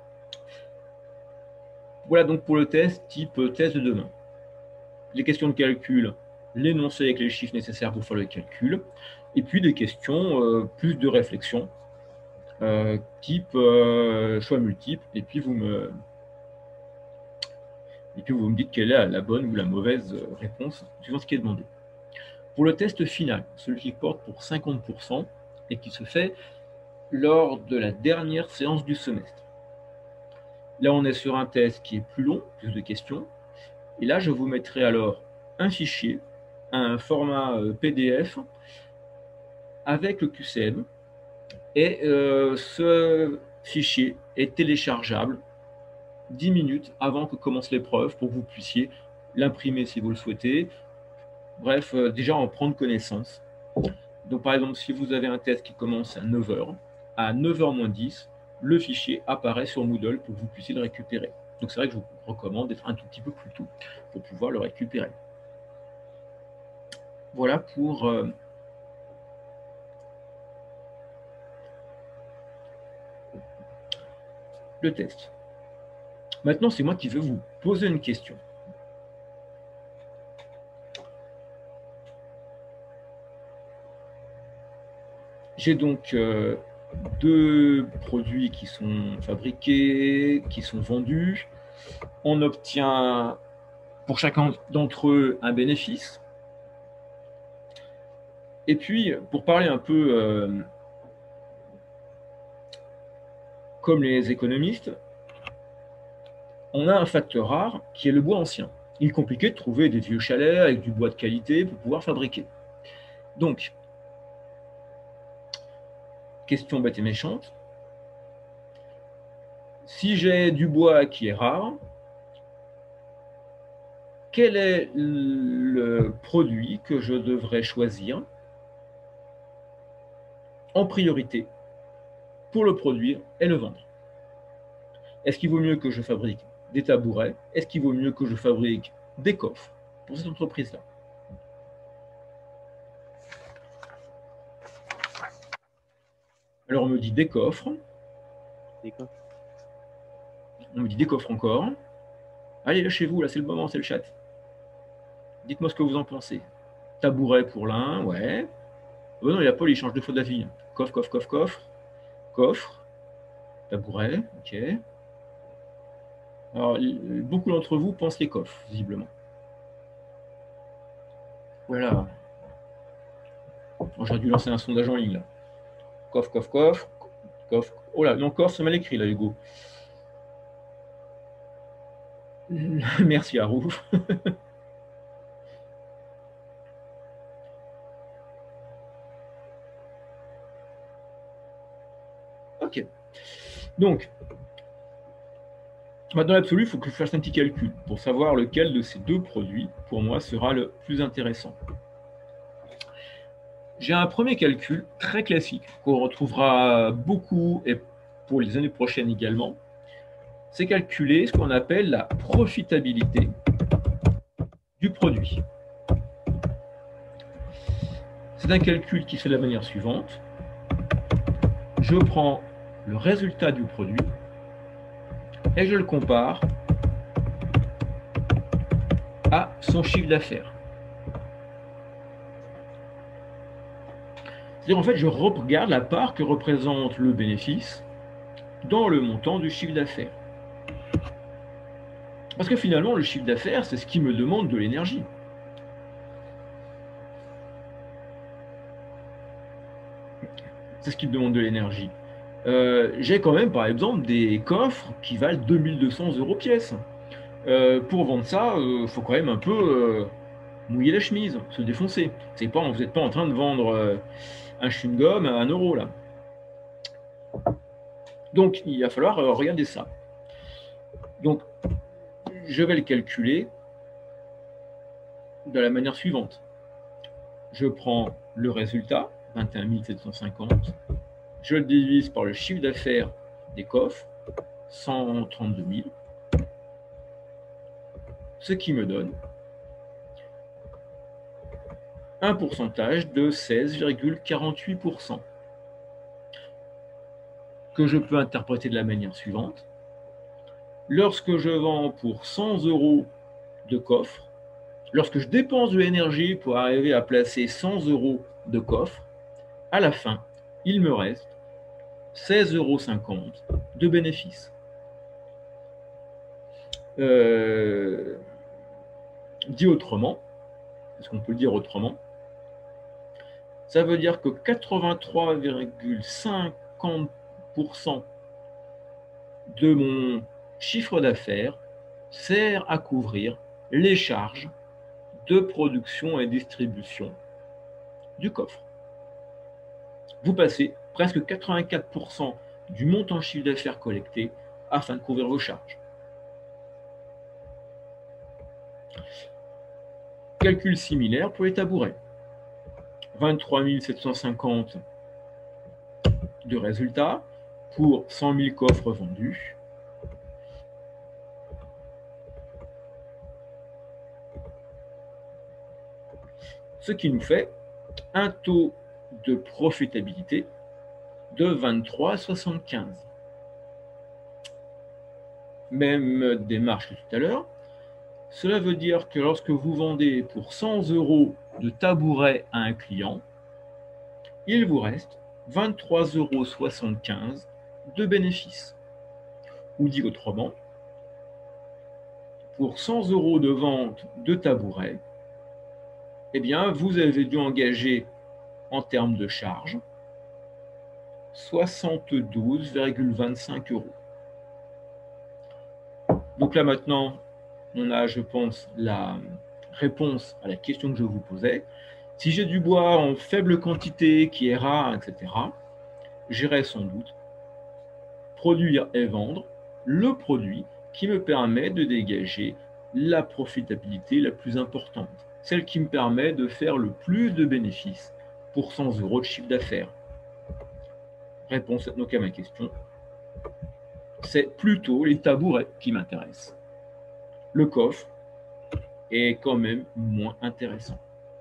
Voilà donc pour le test type test de demain. Les questions de calcul, l'énoncé avec les chiffres nécessaires pour faire le calcul, et puis des questions euh, plus de réflexion, euh, type euh, choix multiple, et puis vous me et puis vous me dites quelle est la bonne ou la mauvaise réponse suivant ce qui est demandé. Pour le test final, celui qui porte pour cinquante pour cent et qui se fait lors de la dernière séance du semestre. Là, on est sur un test qui est plus long, plus de questions. Et là, je vous mettrai alors un fichier, un format P D F avec le Q C M. Et euh, ce fichier est téléchargeable dix minutes avant que commence l'épreuve pour que vous puissiez l'imprimer si vous le souhaitez. Bref, euh, déjà en prendre connaissance. Donc par exemple, si vous avez un test qui commence à neuf heures, à neuf heures moins dix, le fichier apparaît sur Moodle pour que vous puissiez le récupérer. Donc c'est vrai que je vous recommande d'être un tout petit peu plus tôt pour pouvoir le récupérer. Voilà pour euh, le test. Maintenant, c'est moi qui vais vous poser une question. J'ai donc euh, deux produits qui sont fabriqués, qui sont vendus. On obtient pour chacun d'entre eux un bénéfice. Et puis, pour parler un peu euh, comme les économistes, on a un facteur rare qui est le bois ancien. Il est compliqué de trouver des vieux chalets avec du bois de qualité pour pouvoir fabriquer. Donc, question bête et méchante, si j'ai du bois qui est rare, quel est le produit que je devrais choisir en priorité pour le produire et le vendre? Est-ce qu'il vaut mieux que je fabrique des tabourets? Est-ce qu'il vaut mieux que je fabrique des coffres pour cette entreprise-là? Alors on me dit des coffres.
Des coffres.
On me dit des coffres encore. Allez, lâchez-vous, là c'est le moment, c'est le chat. Dites-moi ce que vous en pensez. Tabouret pour l'un, ouais. Oh non, il a Paul, il change deux fois d'avis. Coffre, coffre, coffre, coffre. Coffre. Tabouret, ok. Alors, beaucoup d'entre vous pensent les coffres, visiblement. Voilà. J'aurais dû lancer un sondage en ligne, là. Coffre, coffre, coffre. Coffre. Oh là, non, coffre, c'est mal écrit, là, Hugo. Merci, Harouf. Ok. Donc, dans l'absolu, il faut que je fasse un petit calcul pour savoir lequel de ces deux produits, pour moi, sera le plus intéressant. J'ai un premier calcul très classique qu'on retrouvera beaucoup et pour les années prochaines également. C'est calculer ce qu'on appelle la profitabilité du produit. C'est un calcul qui se fait de la manière suivante. Je prends le résultat du produit et je le compare à son chiffre d'affaires. C'est-à-dire, en fait, je regarde la part que représente le bénéfice dans le montant du chiffre d'affaires. Parce que finalement, le chiffre d'affaires, c'est ce qui me demande de l'énergie. C'est ce qui me demande de l'énergie. Euh, j'ai quand même, par exemple, des coffres qui valent deux mille deux cents euros pièce. Euh, pour vendre ça, il euh, faut quand même un peu euh, mouiller la chemise, se défoncer. C'est pas, vous n'êtes pas en train de vendre euh, un chewing-gum à un euro, là. Donc, il va falloir euh, regarder ça. Donc, je vais le calculer de la manière suivante. Je prends le résultat, vingt et un mille sept cent cinquante, je le divise par le chiffre d'affaires des coffres, cent trente-deux mille, ce qui me donne un pourcentage de seize virgule quarante-huit pour cent, que je peux interpréter de la manière suivante. Lorsque je vends pour cent euros de coffre, lorsque je dépense de l'énergie pour arriver à placer cent euros de coffre, à la fin, il me reste seize euros cinquante de bénéfices. Euh, dit autrement, est-ce qu'on peut le dire autrement? Ça veut dire que quatre-vingt-trois virgule cinq cinquante pour cent de mon chiffre d'affaires sert à couvrir les charges de production et distribution du coffre. Vous passez presque quatre-vingt-quatre pour cent du montant chiffre d'affaires collecté afin de couvrir vos charges. Calcul similaire pour les tabourets. vingt-trois mille sept cent cinquante de résultats pour cent mille coffres vendus. Ce qui nous fait un taux de profitabilité de vingt-trois virgule soixante-quinze. Même démarche que tout à l'heure. Cela veut dire que lorsque vous vendez pour cent euros de tabouret à un client, il vous reste vingt-trois virgule soixante-quinze euros de bénéfice. Ou dit autrement, pour cent euros de vente de tabouret, eh bien, vous avez dû engager en termes de charges soixante-douze virgule vingt-cinq euros. Donc là maintenant, on a, je pense, la réponse à la question que je vous posais. Si j'ai du bois en faible quantité, qui est rare, et cetera, j'irai sans doute produire et vendre le produit qui me permet de dégager la profitabilité la plus importante, celle qui me permet de faire le plus de bénéfices pour cent euros de chiffre d'affaires. Réponse donc à ma question, c'est plutôt les tabourets qui m'intéressent. Le coffre est quand même moins intéressant.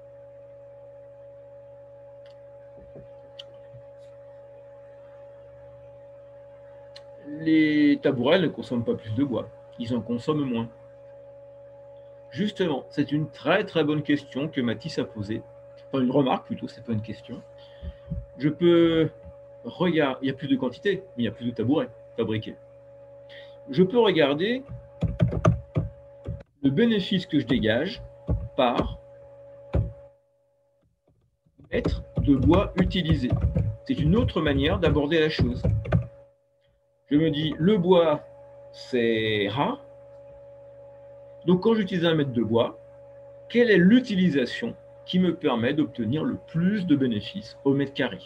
Les tabourets ne consomment pas plus de bois, ils en consomment moins. Justement, c'est une très très bonne question que Mathis a posée. Enfin, une remarque plutôt, c'est pas une question. Je peux regarder, il y a plus de quantité, mais il y a plus de tabourets fabriqués. Je peux regarder le bénéfice que je dégage par mètre de bois utilisé. C'est une autre manière d'aborder la chose. Je me dis, le bois, c'est rare. Donc, quand j'utilise un mètre de bois, quelle est l'utilisation qui me permet d'obtenir le plus de bénéfices au mètre carré?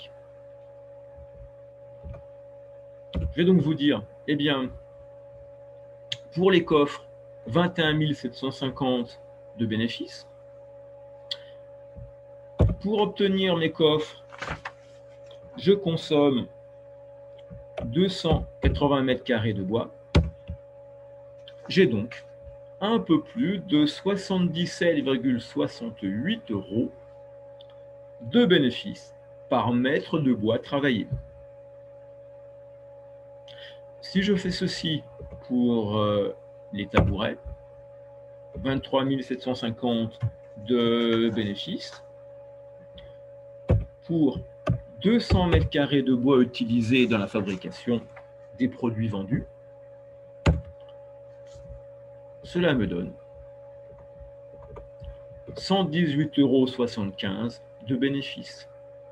Je vais donc vous dire, eh bien, pour les coffres, vingt et un mille sept cent cinquante de bénéfices. Pour obtenir mes coffres, je consomme deux cent quatre-vingts mètres carrés de bois. J'ai donc un peu plus de soixante-dix-sept virgule soixante-huit euros de bénéfices par mètre de bois travaillé. Si je fais ceci pour euh, les tabourets, vingt-trois mille sept cent cinquante de bénéfices pour deux cents mètres carrés de bois utilisés dans la fabrication des produits vendus. Cela me donne cent dix-huit virgule soixante-quinze euros de bénéfices.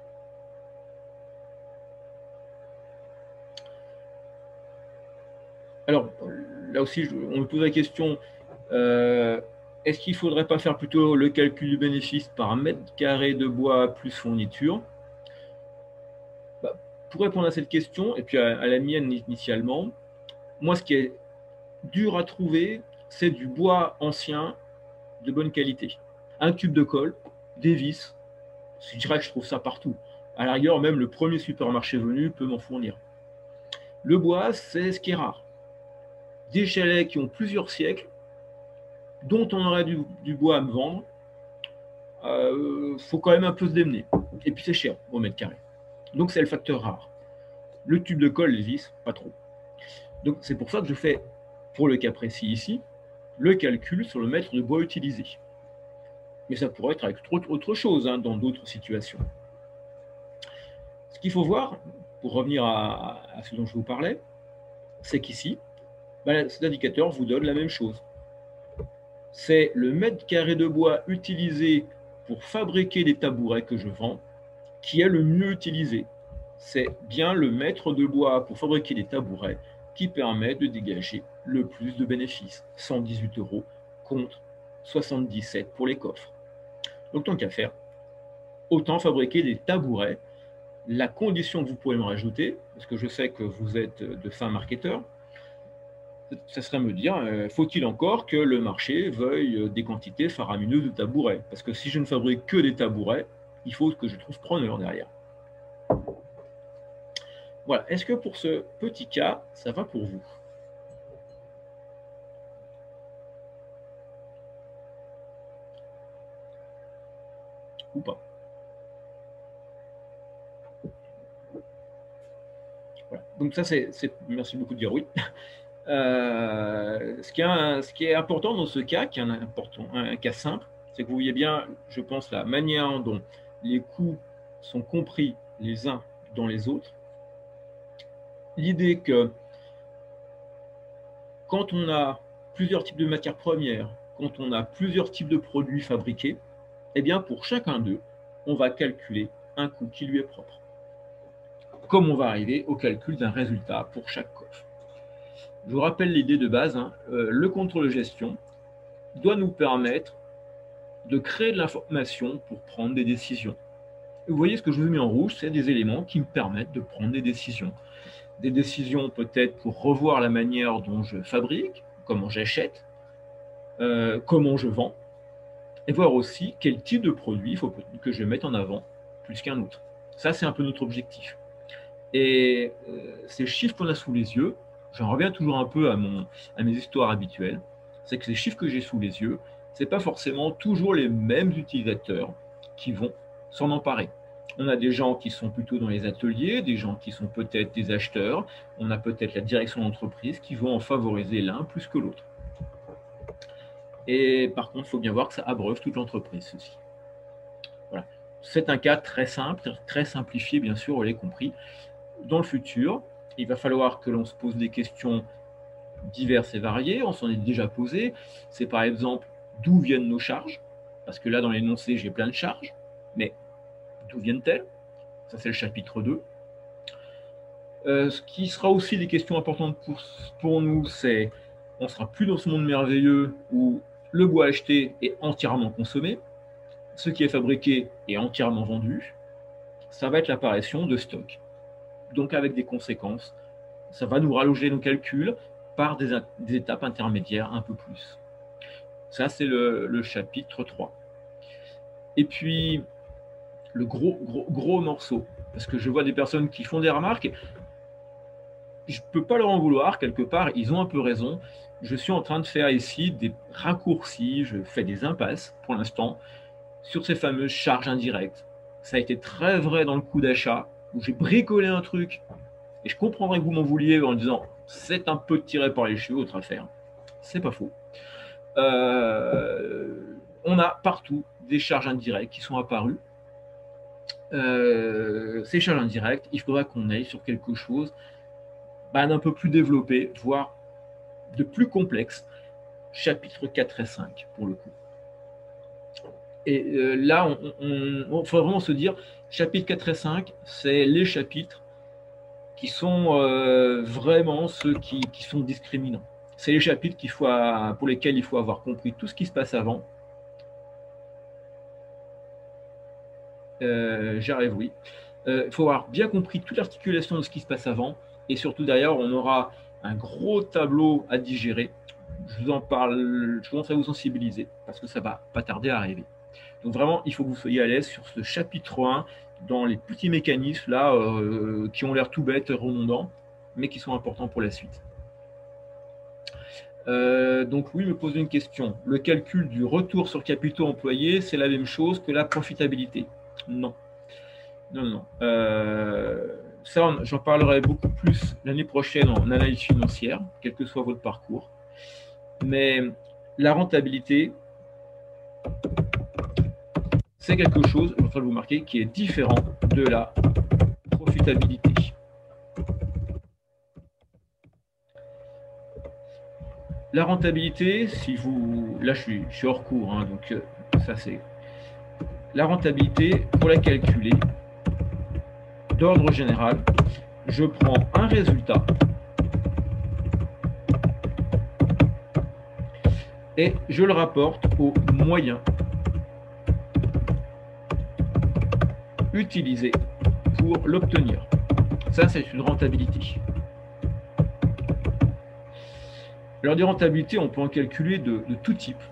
Alors, là aussi, on me pose la question, euh, est-ce qu'il ne faudrait pas faire plutôt le calcul du bénéfice par mètre carré de bois plus fourniture? Bah, pour répondre à cette question, et puis à, à la mienne initialement, moi, ce qui est dur à trouver, c'est du bois ancien de bonne qualité. Un tube de colle, des vis, je dirais que je trouve ça partout. À la rigueur, même le premier supermarché venu peut m'en fournir. Le bois, c'est ce qui est rare. Des chalets qui ont plusieurs siècles, dont on aurait du, du bois à me vendre, il euh, faut quand même un peu se démener. Et puis c'est cher au mètre carré. Donc c'est le facteur rare. Le tube de colle, les vis, pas trop. Donc c'est pour ça que je fais, pour le cas précis ici, le calcul sur le mètre de bois utilisé. Mais ça pourrait être avec autre chose hein, dans d'autres situations. Ce qu'il faut voir, pour revenir à, à ce dont je vous parlais, c'est qu'ici, ben, cet indicateur vous donne la même chose. C'est le mètre carré de bois utilisé pour fabriquer les tabourets que je vends qui est le mieux utilisé. c'est bien le mètre de bois pour fabriquer des tabourets qui permet de dégager le plus de bénéfices. cent dix-huit euros contre soixante-dix-sept pour les coffres. Donc tant qu'à faire, autant fabriquer des tabourets. La condition que vous pourrez me rajouter, parce que je sais que vous êtes de fins marketeurs, ça serait me dire, euh, faut-il encore que le marché veuille des quantités faramineuses de tabourets? Parce que si je ne fabrique que des tabourets, il faut que je trouve preneur derrière. Voilà, est-ce que pour ce petit cas, ça va pour vous? Ou pas? Voilà. Donc ça, c'est... Merci beaucoup de dire oui. Euh, ce, qui est un, ce qui est important dans ce cas, qui est un, important, un cas simple, c'est que vous voyez bien, je pense, la manière dont les coûts sont compris les uns dans les autres. L'idée que quand on a plusieurs types de matières premières, quand on a plusieurs types de produits fabriqués, eh bien pour chacun d'eux, on va calculer un coût qui lui est propre. Comme on va arriver au calcul d'un résultat pour chaque coffre. Je vous rappelle l'idée de base, hein, euh, le contrôle de gestion doit nous permettre de créer de l'information pour prendre des décisions. Vous voyez ce que je vous ai mis en rouge, c'est des éléments qui me permettent de prendre des décisions. Des décisions peut-être pour revoir la manière dont je fabrique, comment j'achète, euh, comment je vends, et voir aussi quel type de produit il faut que je mette en avant plus qu'un autre. Ça, c'est un peu notre objectif. Et euh, ces chiffres qu'on a sous les yeux, j'en reviens toujours un peu à, mon, à mes histoires habituelles, c'est que ces chiffres que j'ai sous les yeux, ce n'est pas forcément toujours les mêmes utilisateurs qui vont s'en emparer. On a des gens qui sont plutôt dans les ateliers, des gens qui sont peut-être des acheteurs, on a peut-être la direction d'entreprise qui vont en favoriser l'un plus que l'autre. Et par contre, il faut bien voir que ça abreuve toute l'entreprise, ceci. Voilà. C'est un cas très simple, très simplifié, bien sûr, vous l'avez compris. Dans le futur, il va falloir que l'on se pose des questions diverses et variées. On s'en est déjà posé. C'est par exemple, d'où viennent nos charges? Parce que là, dans l'énoncé, j'ai plein de charges. Mais d'où viennent-elles? Ça, c'est le chapitre deux. Euh, ce qui sera aussi des questions importantes pour, pour nous, c'est on ne sera plus dans ce monde merveilleux où le bois acheté est entièrement consommé. Ce qui est fabriqué est entièrement vendu. Ça va être l'apparition de stocks. Donc avec des conséquences, ça va nous rallonger nos calculs par des, des étapes intermédiaires un peu plus. Ça, c'est le, le chapitre trois. Et puis, le gros, gros, gros morceau, parce que je vois des personnes qui font des remarques, je ne peux pas leur en vouloir, quelque part, ils ont un peu raison. Je suis en train de faire ici des raccourcis, je fais des impasses, pour l'instant, sur ces fameuses charges indirectes. Ça a été très vrai dans le coût d'achat, où j'ai bricolé un truc, et je comprendrais que vous m'en vouliez en disant c'est un peu tiré par les cheveux, autre affaire. C'est pas faux. Euh, on a partout des charges indirectes qui sont apparues. Euh, ces charges indirectes, il faudra qu'on aille sur quelque chose bah, d'un peu plus développé, voire de plus complexe, chapitres quatre et cinq pour le coup. Et euh, là, il faudrait vraiment se dire, chapitres quatre et cinq, c'est les chapitres qui sont euh, vraiment ceux qui, qui sont discriminants. C'est les chapitres qu'il faut, pour lesquels il faut avoir compris tout ce qui se passe avant. Euh, J'arrive, oui. Euh, il faut avoir bien compris toute l'articulation de ce qui se passe avant. Et surtout, derrière, on aura un gros tableau à digérer. Je vous en parle, je commence à vous sensibiliser parce que ça va pas tarder à arriver. Donc vraiment, il faut que vous soyez à l'aise sur ce chapitre un, dans les petits mécanismes là, euh, qui ont l'air tout bêtes, redondants, mais qui sont importants pour la suite. Euh, donc oui, me poser une question. Le calcul du retour sur capitaux employés, c'est la même chose que la profitabilité? Non. Non, non. Euh, ça, j'en parlerai beaucoup plus l'année prochaine en analyse financière, quel que soit votre parcours. Mais la rentabilité, c'est quelque chose, il va falloir vous marquer, qui est différent de la profitabilité. La rentabilité, si vous... Là, je suis, je suis hors cours, hein, donc euh, ça c'est... La rentabilité, pour la calculer, d'ordre général, je prends un résultat et je le rapporte aux moyens utilisés pour l'obtenir. Ça, c'est une rentabilité. Alors, des rentabilités, on peut en calculer de, de tout type.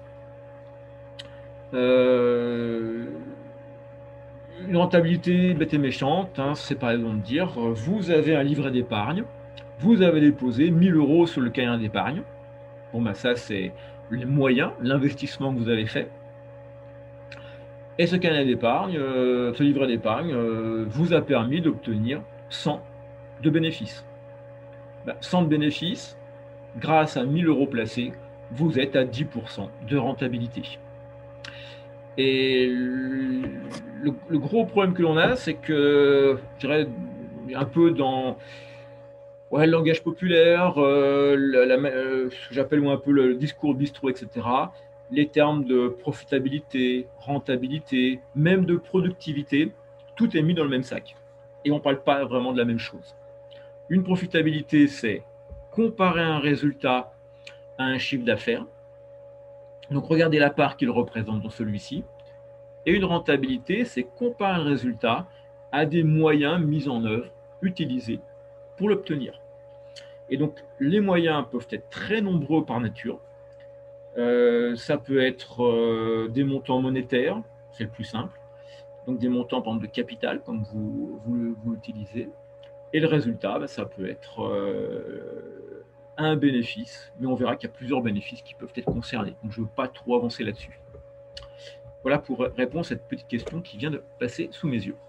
Euh, une rentabilité bête et méchante, hein, c'est par exemple dire, vous avez un livret d'épargne, vous avez déposé mille euros sur le cahier d'épargne. Bon, ben ça, c'est les moyens, l'investissement que vous avez fait. Et ce cahier d'épargne, euh, ce livret d'épargne, euh, vous a permis d'obtenir cent de bénéfices. Ben, cent de bénéfices, grâce à mille euros placés, vous êtes à dix pour cent de rentabilité. Et le, le gros problème que l'on a, c'est que, je dirais, un peu dans ouais, le langage populaire, euh, la, la, euh, ce que j'appelle moi un peu le discours bistrot, et cetera, les termes de profitabilité, rentabilité, même de productivité, tout est mis dans le même sac. Et on ne parle pas vraiment de la même chose. Une profitabilité, c'est comparer un résultat à un chiffre d'affaires. Donc, regardez la part qu'il représente dans celui-ci. Et une rentabilité, c'est comparer le résultat à des moyens mis en œuvre, utilisés pour l'obtenir. Et donc, les moyens peuvent être très nombreux par nature. Euh, ça peut être euh, des montants monétaires, c'est le plus simple. Donc, des montants, par exemple, de capital, comme vous, vous, vous utilisez. Et le résultat, bah, ça peut être euh, un bénéfice, mais on verra qu'il y a plusieurs bénéfices qui peuvent être concernés. Donc, je ne veux pas trop avancer là-dessus. Voilà pour répondre à cette petite question qui vient de passer sous mes yeux.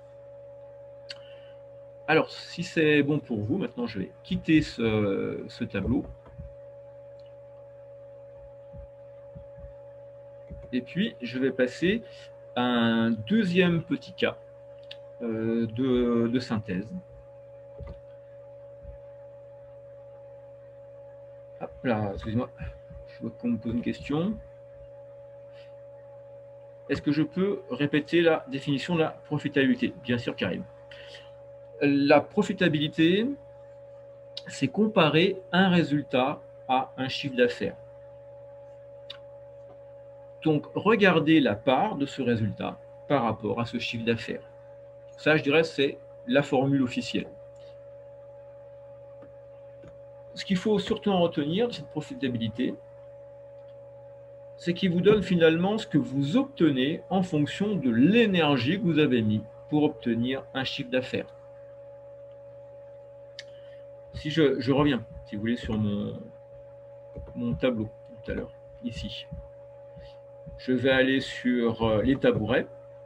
Alors, si c'est bon pour vous, maintenant je vais quitter ce, ce tableau. Et puis, je vais passer à un deuxième petit cas euh, de, de synthèse. Hop là, excusez-moi, je vois qu'on me pose une question. Est-ce que je peux répéter la définition de la profitabilité? Bien sûr, Karim. La profitabilité, c'est comparer un résultat à un chiffre d'affaires. Donc, regardez la part de ce résultat par rapport à ce chiffre d'affaires. Ça, je dirais, c'est la formule officielle. Ce qu'il faut surtout en retenir de cette profitabilité, c'est qu'il vous donne finalement ce que vous obtenez en fonction de l'énergie que vous avez mis pour obtenir un chiffre d'affaires. Si je, je reviens, si vous voulez, sur mon, mon tableau tout à l'heure, ici. Je vais aller sur les tabourets.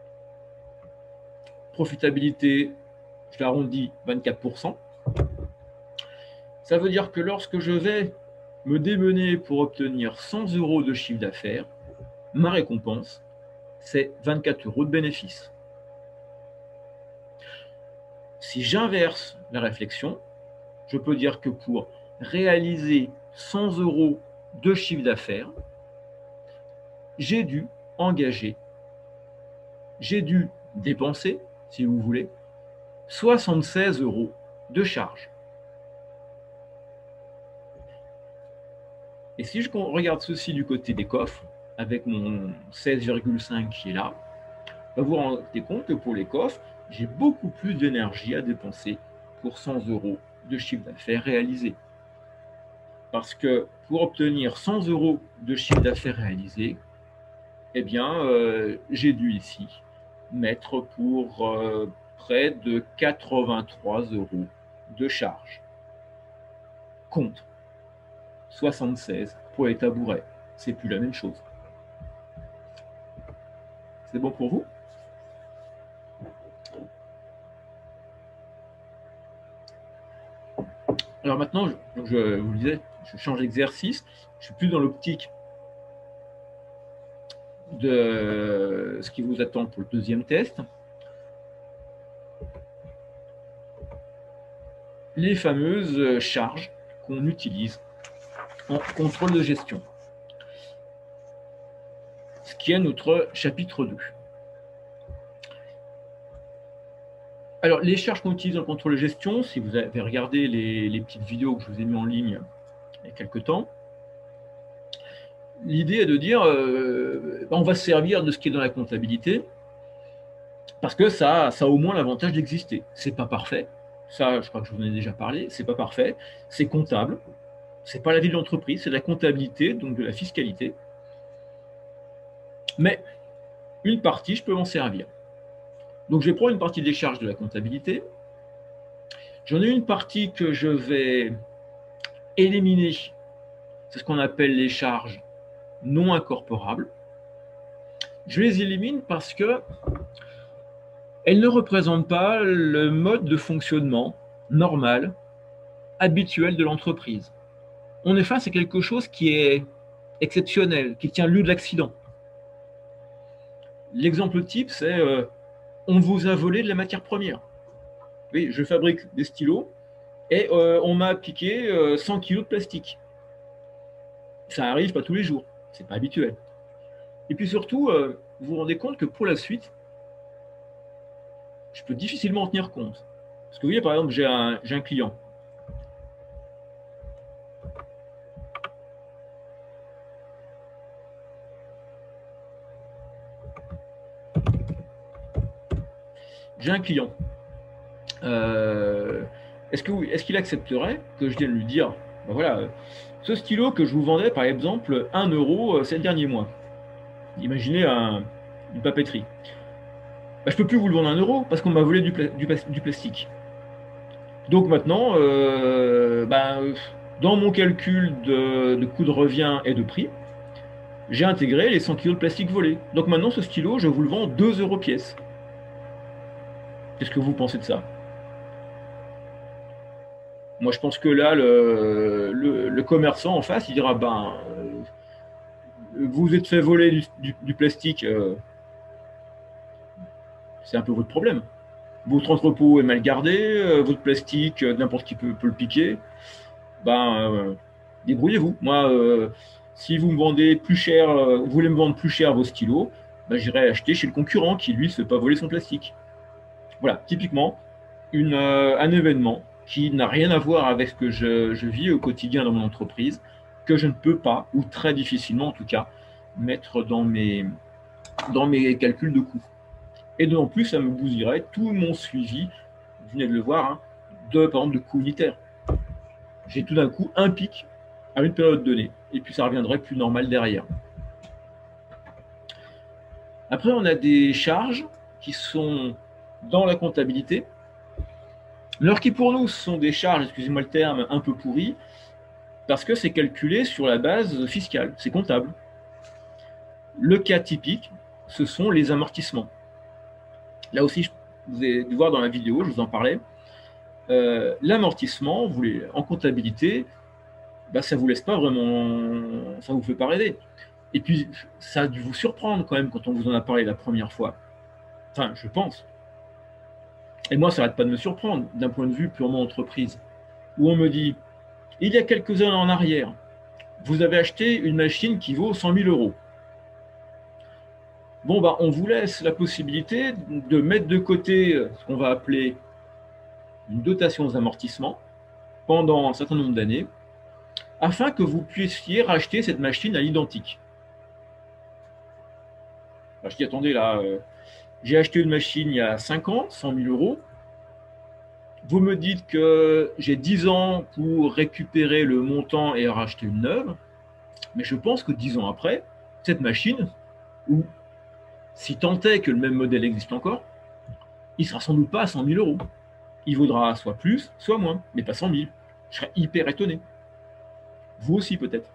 Profitabilité, je l'arrondis vingt-quatre pour cent. Ça veut dire que lorsque je vais me démener pour obtenir cent euros de chiffre d'affaires, ma récompense, c'est vingt-quatre euros de bénéfice. Si j'inverse la réflexion, je peux dire que pour réaliser cent euros de chiffre d'affaires, j'ai dû engager, j'ai dû dépenser, si vous voulez, soixante-seize euros de charges. Et si je regarde ceci du côté des coffres, avec mon seize virgule cinq qui est là, vous vous rendez compte que pour les coffres, j'ai beaucoup plus d'énergie à dépenser pour cent euros de chiffre d'affaires réalisé. Parce que pour obtenir cent euros de chiffre d'affaires réalisé, eh bien, euh, j'ai dû ici mettre pour euh, près de quatre-vingt-trois euros de charges. Contre soixante-seize pour les tabourets. C'est plus la même chose. C'est bon pour vous? Alors maintenant, je, je vous le disais, je change d'exercice. Je suis plus dans l'optique de ce qui vous attend pour le deuxième test. Les fameuses charges qu'on utilise en contrôle de gestion. Ce qui est notre chapitre deux. Alors, les charges qu'on utilise dans le contrôle de gestion, si vous avez regardé les, les petites vidéos que je vous ai mis en ligne il y a quelques temps, l'idée est de dire, euh, on va se servir de ce qui est dans la comptabilité, parce que ça, ça a au moins l'avantage d'exister. C'est pas parfait, ça, je crois que je vous en ai déjà parlé, c'est pas parfait, c'est comptable, c'est pas la vie de l'entreprise, c'est de la comptabilité, donc de la fiscalité. Mais une partie, je peux m'en servir. Donc je vais prendre une partie des charges de la comptabilité. J'en ai une partie que je vais éliminer, c'est ce qu'on appelle les charges non incorporables. Je les élimine parce que elles ne représentent pas le mode de fonctionnement normal, habituel de l'entreprise. On est face à quelque chose qui est exceptionnel, qui tient lieu de l'accident. L'exemple type, c'est euh, on vous a volé de la matière première. Oui, je fabrique des stylos et euh, on m'a appliqué euh, cent kilos de plastique. Ça arrive pas tous les jours, c'est pas habituel. Et puis surtout, euh, vous vous rendez compte que pour la suite, je peux difficilement en tenir compte. Parce que vous voyez, par exemple, j'ai un, j'ai un client. J'ai un client. Euh, est-ce que, est-ce qu'il accepterait que je vienne lui dire, ben voilà, ce stylo que je vous vendais, par exemple, un euro ces derniers mois. Imaginez un, une papeterie. Ben, je ne peux plus vous le vendre un euro parce qu'on m'a volé du, pla du, du plastique. Donc maintenant, euh, ben, dans mon calcul de, de coût de revient et de prix, j'ai intégré les cent kilos de plastique volés. Donc maintenant, ce stylo, je vous le vends deux euros pièce. Qu'est-ce que vous pensez de ça? Moi, je pense que là, le, le, le commerçant en face, il dira, ben, euh, vous êtes fait voler du, du, du plastique, euh, c'est un peu votre problème. Votre entrepôt est mal gardé, euh, votre plastique, euh, n'importe qui peut, peut, le piquer. Ben, euh, débrouillez-vous. Moi, euh, si vous me vendez plus cher, euh, vous voulez me vendre plus cher vos stylos, ben, j'irai acheter chez le concurrent qui, lui, ne se fait pas voler son plastique. Voilà, typiquement, une, euh, un événement qui n'a rien à voir avec ce que je, je vis au quotidien dans mon entreprise, que je ne peux pas, ou très difficilement en tout cas, mettre dans mes, dans mes calculs de coûts. Et en plus, ça me bousillerait tout mon suivi, vous venez de le voir, hein, de, par exemple, de coûts unitaires. J'ai tout d'un coup un pic à une période donnée, et puis ça reviendrait plus normal derrière. Après, on a des charges qui sont dans la comptabilité, alors qui pour nous sont des charges, excusez-moi le terme, un peu pourries, parce que c'est calculé sur la base fiscale, c'est comptable. Le cas typique, ce sont les amortissements. Là aussi, vous avez dû voir dans la vidéo, je vous en parlais, euh, l'amortissement, en comptabilité, bah, ça ne vous laisse pas vraiment, ça ne vous fait pas rêver. Et puis, ça a dû vous surprendre quand même quand on vous en a parlé la première fois. Enfin, je pense. Et moi, ça n'arrête pas de me surprendre d'un point de vue purement entreprise, où on me dit, il y a quelques années en arrière, vous avez acheté une machine qui vaut cent mille euros. Bon, bah, on vous laisse la possibilité de mettre de côté ce qu'on va appeler une dotation aux amortissements pendant un certain nombre d'années, afin que vous puissiez racheter cette machine à l'identique. Je dis, attendez, là, euh, j'ai acheté une machine il y a cinq ans, cent mille euros. Vous me dites que j'ai dix ans pour récupérer le montant et racheter une neuve, mais je pense que dix ans après, cette machine, ou si tant est que le même modèle existe encore, il ne sera sans doute pas à cent mille euros. Il vaudra soit plus, soit moins, mais pas cent mille. Je serais hyper étonné. Vous aussi peut-être.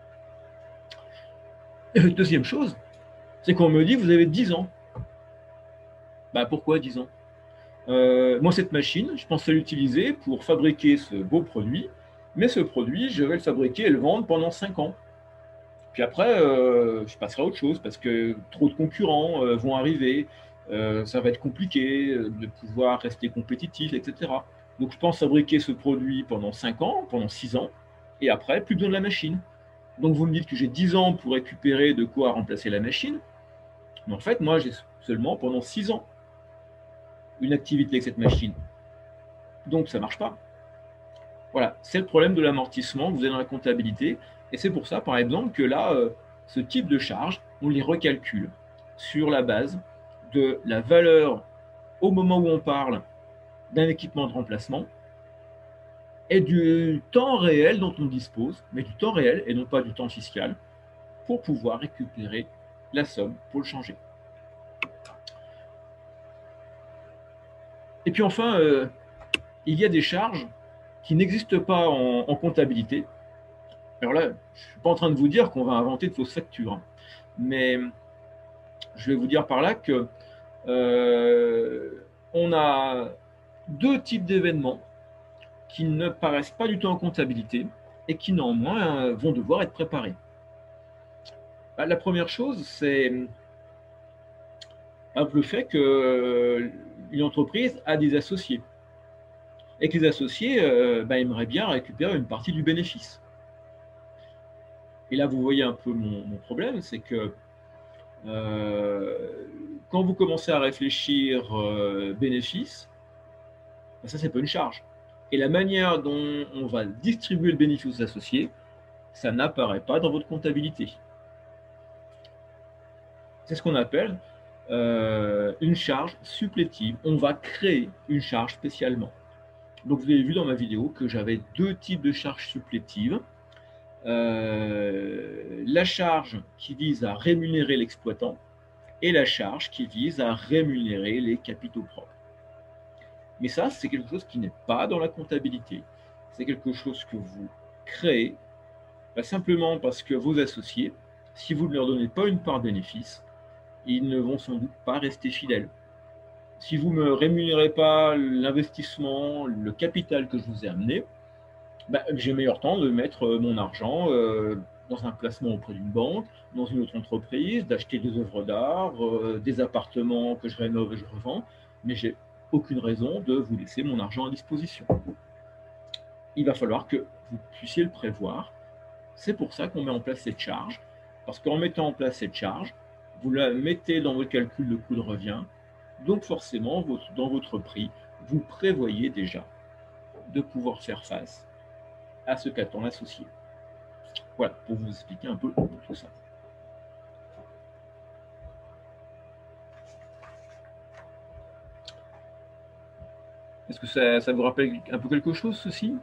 Deuxième chose, c'est qu'on me dit vous avez dix ans. Bah pourquoi dix ans? euh, Moi cette machine, je pensais l'utiliser pour fabriquer ce beau produit, mais ce produit, je vais le fabriquer et le vendre pendant cinq ans. Puis après, euh, je passerai à autre chose parce que trop de concurrents euh, vont arriver, euh, ça va être compliqué de pouvoir rester compétitif, et cetera. Donc je pense fabriquer ce produit pendant cinq ans, pendant six ans, et après, plus besoin de la machine. Donc vous me dites que j'ai dix ans pour récupérer de quoi remplacer la machine, mais en fait, moi, j'ai seulement pendant six ans. une activité avec cette machine. Donc, ça ne marche pas. Voilà, c'est le problème de l'amortissement que vous avez dans la comptabilité. Et c'est pour ça, par exemple, que là, euh, ce type de charges, on les recalcule sur la base de la valeur au moment où on parle d'un équipement de remplacement et du temps réel dont on dispose, mais du temps réel et non pas du temps fiscal, pour pouvoir récupérer la somme pour le changer. Et puis enfin, euh, il y a des charges qui n'existent pas en, en comptabilité. Alors là, je ne suis pas en train de vous dire qu'on va inventer de fausses factures, hein, mais je vais vous dire par là que euh, on a deux types d'événements qui ne paraissent pas du tout en comptabilité et qui néanmoins vont devoir être préparés. La première chose, c'est le fait qu'une entreprise a des associés et que les associés euh, bah, aimeraient bien récupérer une partie du bénéfice. Et là, vous voyez un peu mon, mon problème, c'est que euh, quand vous commencez à réfléchir euh, bénéfice, bah, ça, c'est pas une charge. Et la manière dont on va distribuer le bénéfice aux associés, ça n'apparaît pas dans votre comptabilité. C'est ce qu'on appelle euh, une charge supplétive. On va créer une charge spécialement. Donc, vous avez vu dans ma vidéo que j'avais deux types de charges supplétives. Euh, la charge qui vise à rémunérer l'exploitant et la charge qui vise à rémunérer les capitaux propres. Mais ça, c'est quelque chose qui n'est pas dans la comptabilité. C'est quelque chose que vous créez bah, simplement parce que vos associés, si vous ne leur donnez pas une part de bénéfice, ils ne vont sans doute pas rester fidèles. Si vous ne me rémunérez pas l'investissement, le capital que je vous ai amené, bah, j'ai meilleur temps de mettre mon argent euh, dans un placement auprès d'une banque, dans une autre entreprise, d'acheter des œuvres d'art, euh, des appartements que je rénove et je revends, mais j'ai aucune raison de vous laisser mon argent à disposition. Il va falloir que vous puissiez le prévoir. C'est pour ça qu'on met en place cette charge, parce qu'en mettant en place cette charge, vous la mettez dans votre calcul de coût de revient, donc forcément, dans votre prix, vous prévoyez déjà de pouvoir faire face à ce qu'attend l'associé. Voilà, pour vous expliquer un peu tout ça. Est-ce que ça, ça vous rappelle un peu quelque chose, ceci?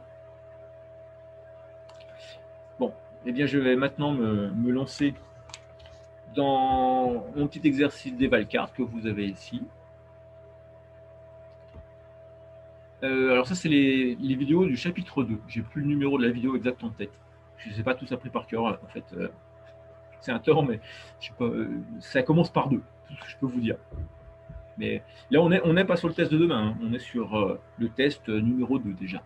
Bon, eh bien, je vais maintenant me, me lancer dans mon petit exercice d'Evalcart que vous avez ici. Euh, alors ça, c'est les, les vidéos du chapitre deux. J'ai plus le numéro de la vidéo exact en tête. Je ne sais pas tout ça pris par cœur, en fait. Euh, c'est un temps, mais je sais pas, euh, ça commence par deux, tout ce que je peux vous dire. Mais là, on n'est on n'est pas sur le test de demain, hein. On est sur euh, le test numéro deux déjà.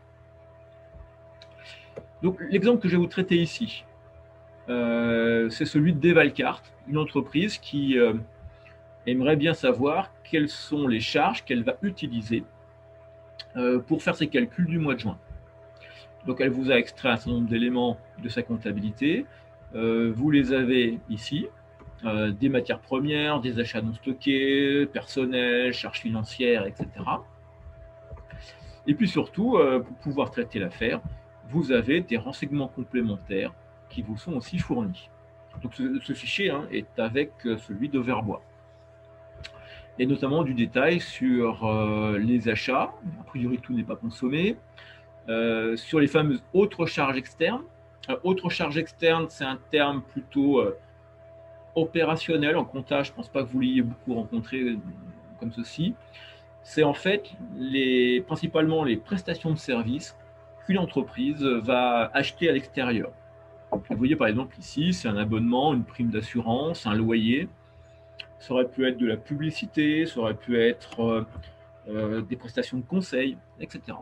Donc, l'exemple que je vais vous traiter ici, euh, c'est celui d'Evalcart, une entreprise qui euh, aimerait bien savoir quelles sont les charges qu'elle va utiliser euh, pour faire ses calculs du mois de juin. Donc, elle vous a extrait un certain nombre d'éléments de sa comptabilité. Euh, vous les avez ici. Euh, des matières premières, des achats non stockés, personnel, charges financières, et cetera. Et puis surtout, euh, pour pouvoir traiter l'affaire, vous avez des renseignements complémentaires qui vous sont aussi fournis. Donc ce, ce fichier hein, est avec celui d'Overbois. Et notamment du détail sur euh, les achats, a priori tout n'est pas consommé, euh, sur les fameuses autres charges externes. Euh, autres charges externes, c'est un terme plutôt euh, opérationnel en comptage, je ne pense pas que vous l'ayez beaucoup rencontré comme ceci. C'est en fait les, principalement les prestations de services qu'une entreprise va acheter à l'extérieur. Vous voyez par exemple ici, c'est un abonnement, une prime d'assurance, un loyer. Ça aurait pu être de la publicité, ça aurait pu être euh, euh, des prestations de conseil, et cetera.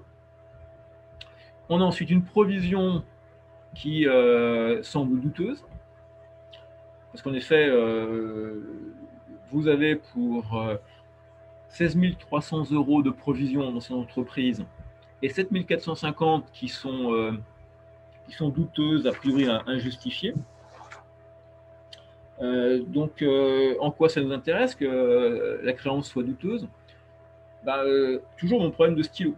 On a ensuite une provision qui euh, semble douteuse. Parce qu'en effet, euh, vous avez pour euh, seize mille trois cents euros de provision dans cette entreprise et sept mille quatre cent cinquante qui sont, euh, qui sont douteuses, a priori injustifiées. Euh, donc, euh, en quoi ça nous intéresse que euh, la créance soit douteuse? bah, euh, toujours mon problème de stylo.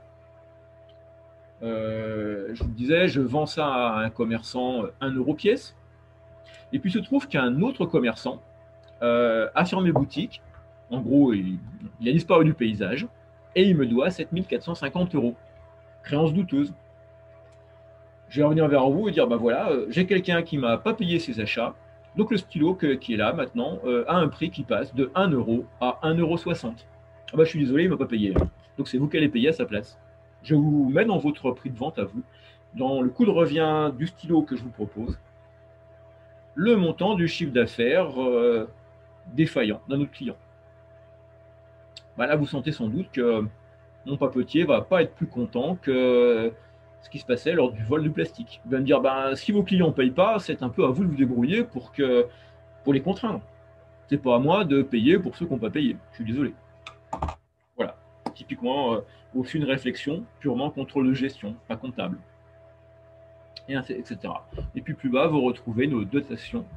Euh, je vous disais, je vends ça à un commerçant un euro pièce. Et puis il se trouve qu'un autre commerçant euh, a fermé boutique. En gros, il, il a disparu du paysage. Et il me doit sept mille quatre cent cinquante euros. Créance douteuse. Je vais revenir vers vous et dire, bah voilà, euh, j'ai quelqu'un qui m'a pas payé ses achats. Donc le stylo que, qui est là maintenant euh, a un prix qui passe de un euro à un euro soixante. Ah bah, je suis désolé, il ne m'a pas payé. Donc c'est vous qui allez payer à sa place. Je vous mets dans votre prix de vente à vous, dans le coût de revient du stylo que je vous propose, le montant du chiffre d'affaires euh, défaillant d'un autre client. Bah là, vous sentez sans doute que mon papetier va pas être plus content que ce qui se passait lors du vol du plastique. Il va me dire, ben, si vos clients ne payent pas, c'est un peu à vous de vous débrouiller pour, que, pour les contraindre. C'est pas à moi de payer pour ceux qui n'ont pas payé. Je suis désolé. Voilà. Typiquement, euh, aussi une réflexion purement contrôle de gestion, pas comptable. Et, et cetera. Et puis plus bas, vous retrouvez nos dotations.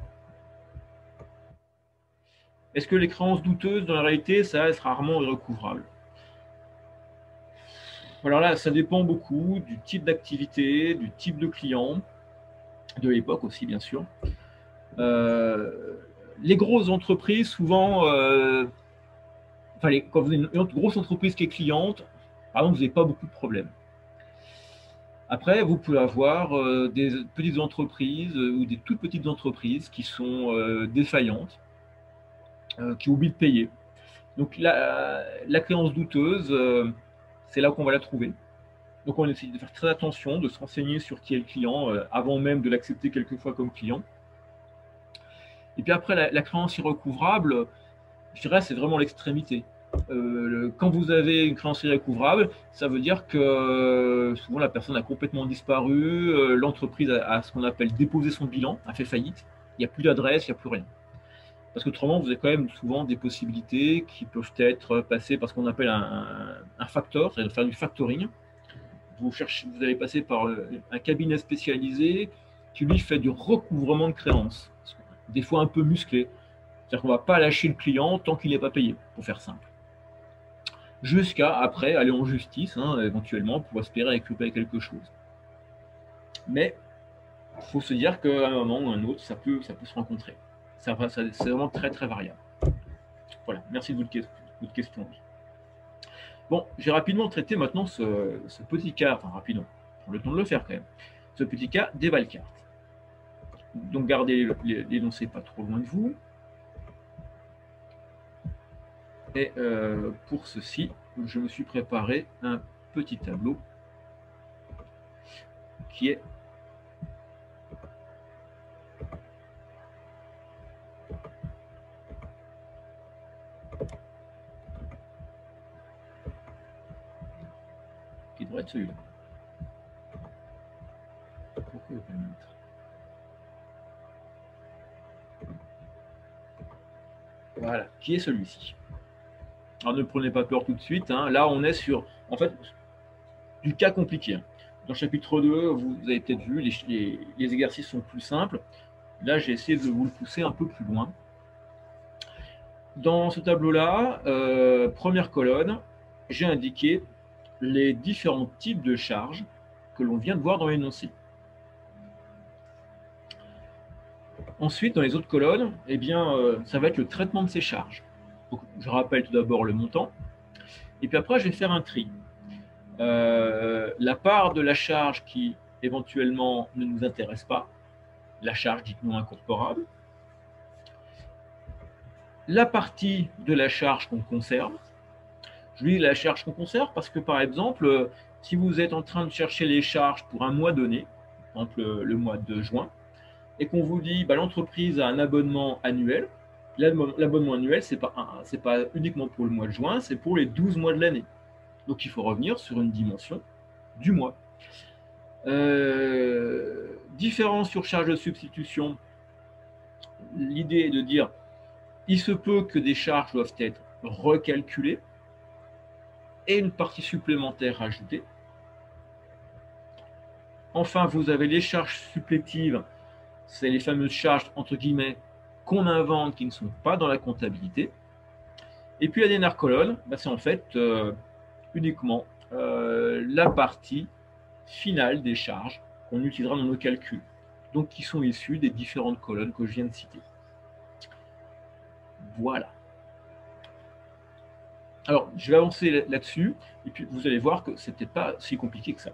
Est-ce que les créances douteuses, dans la réalité, ça reste rarement irrecouvrable? Alors là, ça dépend beaucoup du type d'activité, du type de client, de l'époque aussi, bien sûr. Euh, les grosses entreprises, souvent, euh, enfin, les, quand vous avez une grosse entreprise qui est cliente, par exemple, vous n'avez pas beaucoup de problèmes. Après, vous pouvez avoir euh, des petites entreprises euh, ou des toutes petites entreprises qui sont euh, défaillantes, euh, qui oublient de payer. Donc la, la créance douteuse, euh, c'est là qu'on va la trouver. Donc on essaie de faire très attention, de se renseigner sur qui est le client euh, avant même de l'accepter quelquefois comme client. Et puis après, la, la créance irrecouvrable, je dirais, c'est vraiment l'extrémité. Euh, le, quand vous avez une créance irrecouvrable, ça veut dire que euh, souvent la personne a complètement disparu, euh, l'entreprise a, a ce qu'on appelle déposé son bilan, a fait faillite, il n'y a plus d'adresse, il n'y a plus rien. Parce qu'autrement, vous avez quand même souvent des possibilités qui peuvent être passées par ce qu'on appelle un, un, un factor, c'est-à-dire faire du factoring. Vous, cherchez, vous allez passer par un cabinet spécialisé qui lui fait du recouvrement de créances, des fois un peu musclé. C'est-à-dire qu'on ne va pas lâcher le client tant qu'il n'est pas payé, pour faire simple. Jusqu'à après aller en justice, hein, éventuellement, pour espérer récupérer quelque chose. Mais il faut se dire qu'à un moment ou à un autre, ça peut, ça peut se rencontrer. Ça, ça, c'est vraiment très très variable. Voilà, merci de votre, votre question. Bon, j'ai rapidement traité maintenant ce, ce petit cas, enfin rapidement, pour le temps de le faire quand même, ce petit cas des Valcartes. Donc gardez l'énoncé pas trop loin de vous. Et euh, pour ceci, je me suis préparé un petit tableau qui est qui devrait être celui-là. Pourquoi il ne veut pas le mettre? Voilà, qui est celui-ci. Alors ne prenez pas peur tout de suite, hein. Là on est sur, en fait, du cas compliqué. Dans le chapitre deux, vous, vous avez peut-être vu, les, les, les exercices sont plus simples. Là j'ai essayé de vous le pousser un peu plus loin. Dans ce tableau-là, euh, première colonne, j'ai indiqué les différents types de charges que l'on vient de voir dans l'énoncé. Ensuite, dans les autres colonnes, eh bien, euh, ça va être le traitement de ces charges. Donc, je rappelle tout d'abord le montant, et puis après, je vais faire un tri. Euh, la part de la charge qui, éventuellement, ne nous intéresse pas, la charge dite non incorporable, la partie de la charge qu'on conserve. Je dis la charge qu'on conserve parce que, par exemple, si vous êtes en train de chercher les charges pour un mois donné, par exemple le, le mois de juin, et qu'on vous dit bah, l'entreprise a un abonnement annuel, l'abonnement annuel, ce n'est pas, pas uniquement pour le mois de juin, c'est pour les douze mois de l'année. Donc il faut revenir sur une dimension du mois. Euh, différence sur charge de substitution. L'idée est de dire il se peut que des charges doivent être recalculées et une partie supplémentaire ajoutée. Enfin, vous avez les charges supplétives, c'est les fameuses charges entre guillemets qu'on invente qui ne sont pas dans la comptabilité. Et puis la dernière colonne, bah, c'est en fait euh, uniquement euh, la partie finale des charges qu'on utilisera dans nos calculs, donc qui sont issues des différentes colonnes que je viens de citer. Voilà. Alors, je vais avancer là-dessus, et puis vous allez voir que ce n'était pas si compliqué que ça.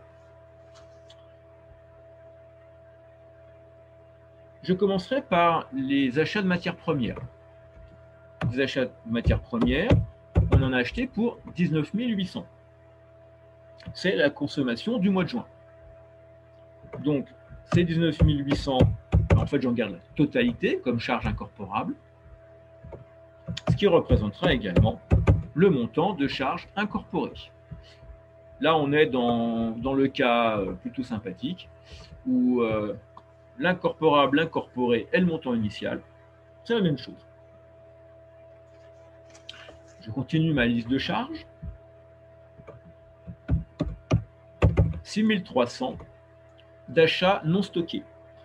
Je commencerai par les achats de matières premières. Les achats de matières premières, on en a acheté pour dix-neuf mille huit cents. C'est la consommation du mois de juin. Donc, ces dix-neuf mille huit cents, en fait, j'en garde la totalité comme charge incorporable, ce qui représentera également le montant de charge incorporée. Là, on est dans, dans le cas plutôt sympathique où euh, l'incorporable, l'incorporé et le montant initial, c'est la même chose. Je continue ma liste de charges. six mille trois cents d'achats non stockés.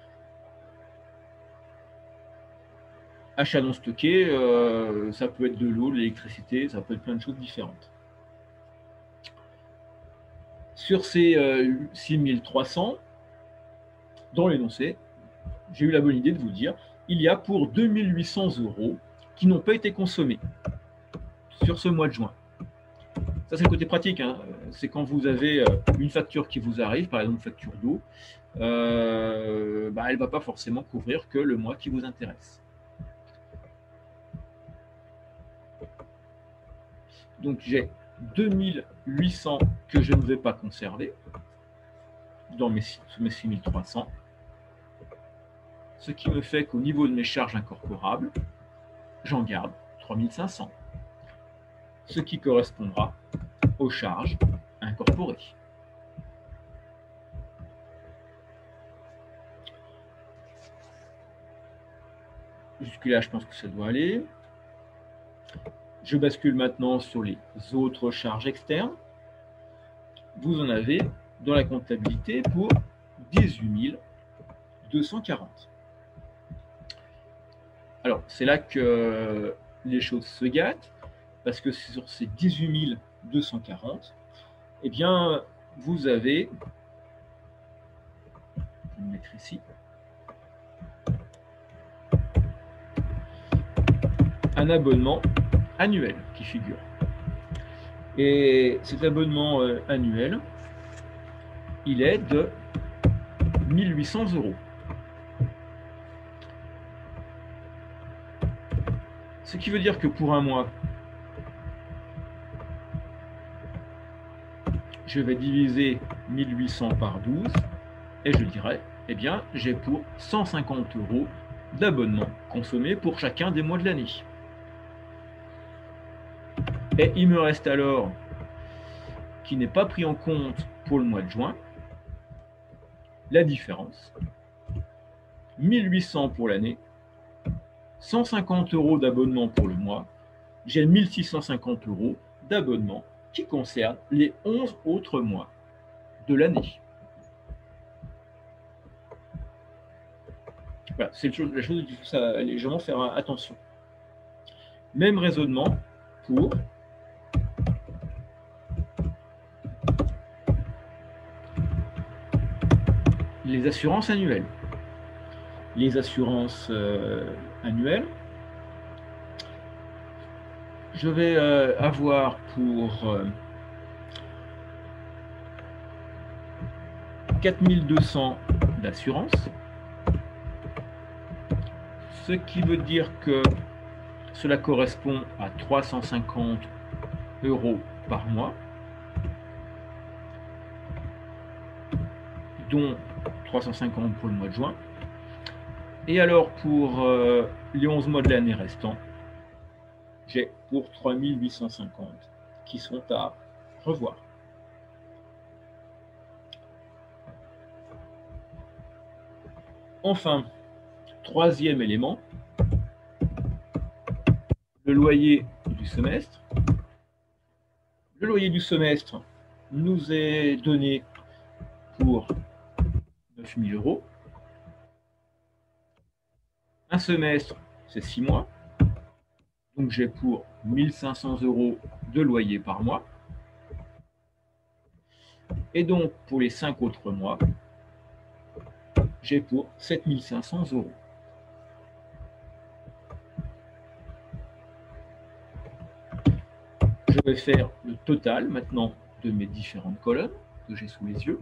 Achats non stockés, euh, ça peut être de l'eau, de l'électricité, ça peut être plein de choses différentes. Sur ces euh, six mille trois cents, dans l'énoncé, j'ai eu la bonne idée de vous dire, il y a pour deux mille huit cents euros qui n'ont pas été consommés sur ce mois de juin. Ça, c'est le côté pratique, hein. C'est quand vous avez une facture qui vous arrive, par exemple une facture d'eau, euh, bah, elle ne va pas forcément couvrir que le mois qui vous intéresse. Donc j'ai deux mille huit cents que je ne vais pas conserver dans mes, mes six mille trois cents, ce qui me fait qu'au niveau de mes charges incorporables, j'en garde trois mille cinq cents, ce qui correspondra aux charges incorporées. Jusque-là, je pense que ça doit aller. Je bascule maintenant sur les autres charges externes. Vous en avez dans la comptabilité pour dix-huit mille deux cent quarante. Alors, c'est là que les choses se gâtent, parce que sur ces dix-huit mille deux cent quarante, eh bien, vous avez, je vais le mettre ici, un abonnement annuel qui figure. Et cet abonnement euh, annuel, il est de mille huit cents euros. Ce qui veut dire que pour un mois, je vais diviser mille huit cents par douze et je dirais, eh bien, j'ai pour cent cinquante euros d'abonnement consommé pour chacun des mois de l'année. Et il me reste alors, qui n'est pas pris en compte pour le mois de juin, la différence. mille huit cents pour l'année, cent cinquante euros d'abonnement pour le mois, j'ai mille six cent cinquante euros d'abonnement qui concerne les onze autres mois de l'année. Voilà, c'est la chose qu'il faut légèrement faire attention. Même raisonnement pour les assurances annuelles. Les assurances euh, annuelles, je vais euh, avoir pour euh, quatre mille deux cents d'assurance, ce qui veut dire que cela correspond à trois cent cinquante euros par mois, dont trois cent cinquante pour le mois de juin. Et alors pour euh, les onze mois de l'année restants, j'ai pour trois mille huit cent cinquante qui sont à revoir. Enfin, troisième élément, le loyer du semestre. Le loyer du semestre nous est donné pour neuf mille euros. Un semestre, c'est six mois. Donc j'ai pour mille cinq cents euros de loyer par mois. Et donc, pour les cinq autres mois, j'ai pour sept mille cinq cents euros. Je vais faire le total maintenant de mes différentes colonnes que j'ai sous les yeux.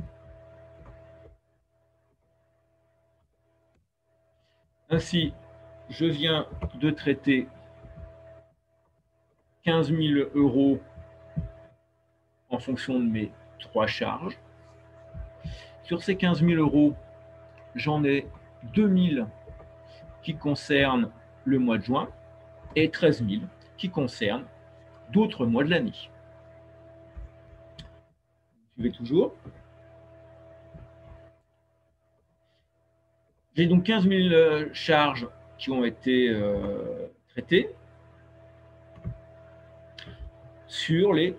Ainsi, je viens de traiter quinze mille euros en fonction de mes trois charges. Sur ces quinze mille euros, j'en ai deux mille qui concernent le mois de juin et treize mille qui concernent d'autres mois de l'année. Vous suivez toujours? J'ai donc quinze mille charges qui ont été euh, traitées sur les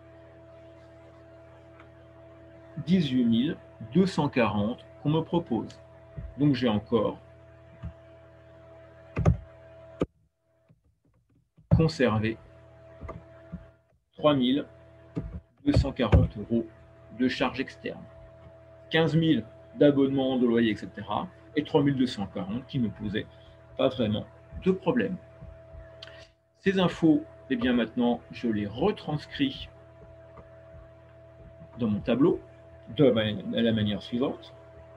dix-huit mille deux cent quarante qu'on me propose. Donc j'ai encore conservé trois mille deux cent quarante euros de charges externes, quinze mille d'abonnement, de loyer, et cetera. Et trois mille deux cent quarante qui ne me posaient pas vraiment de problème. Ces infos, eh bien maintenant, je les retranscris dans mon tableau de la manière suivante.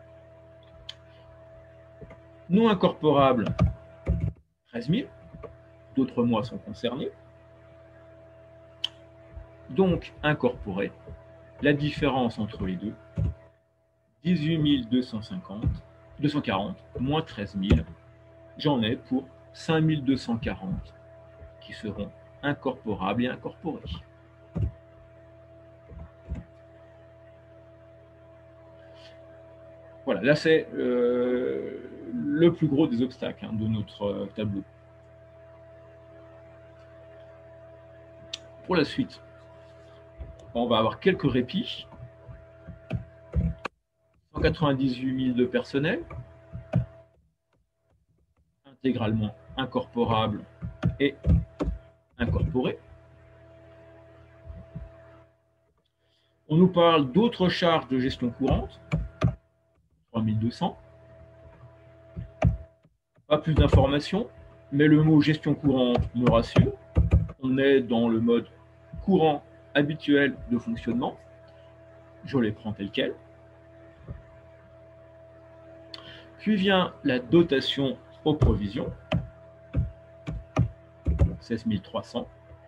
Non incorporable, treize mille. D'autres mois sont concernés. Donc, incorporé, la différence entre les deux, dix-huit mille deux cent cinquante, deux cent quarante moins treize mille, j'en ai pour cinq mille deux cent quarante qui seront incorporables et incorporés. Voilà, là c'est euh, le plus gros des obstacles hein, de notre euh, tableau. Pour la suite, on va avoir quelques répits. cent quatre-vingt-dix-huit mille de personnel, intégralement incorporable et incorporé. On nous parle d'autres charges de gestion courante, trois mille deux cents. Pas plus d'informations, mais le mot gestion courante me rassure. On est dans le mode courant habituel de fonctionnement. Je les prends tel quel. Puis vient la dotation aux provisions, seize mille trois cents.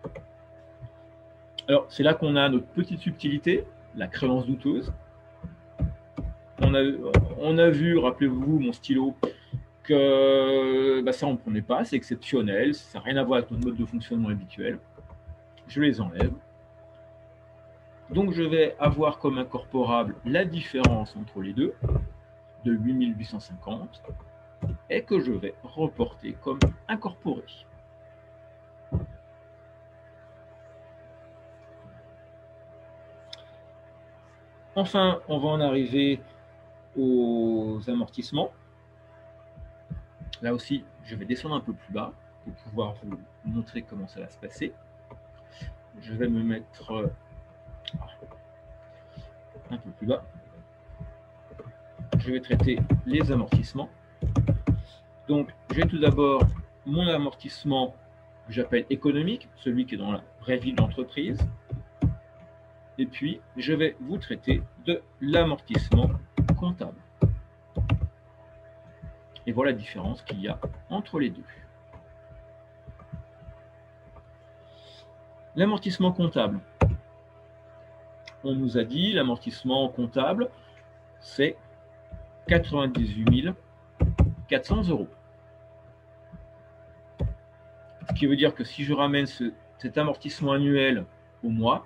Alors, c'est là qu'on a notre petite subtilité, la créance douteuse. On a, on a vu, rappelez-vous, mon stylo, que bah, ça, on ne prenait pas, c'est exceptionnel, ça n'a rien à voir avec notre mode de fonctionnement habituel. Je les enlève. Donc, je vais avoir comme incorporable la différence entre les deux, de huit mille huit cent cinquante, et que je vais reporter comme incorporé. Enfin, on va en arriver aux amortissements. Là aussi, je vais descendre un peu plus bas pour pouvoir vous montrer comment ça va se passer. Je vais me mettre un peu plus bas. Je vais traiter les amortissements. Donc, j'ai tout d'abord mon amortissement que j'appelle économique, celui qui est dans la vraie vie de l'entreprise. Et puis, je vais vous traiter de l'amortissement comptable. Et voilà la différence qu'il y a entre les deux. L'amortissement comptable. On nous a dit l'amortissement comptable, c'est quatre-vingt-dix-huit mille quatre cents euros. Ce qui veut dire que si je ramène ce, cet amortissement annuel au mois,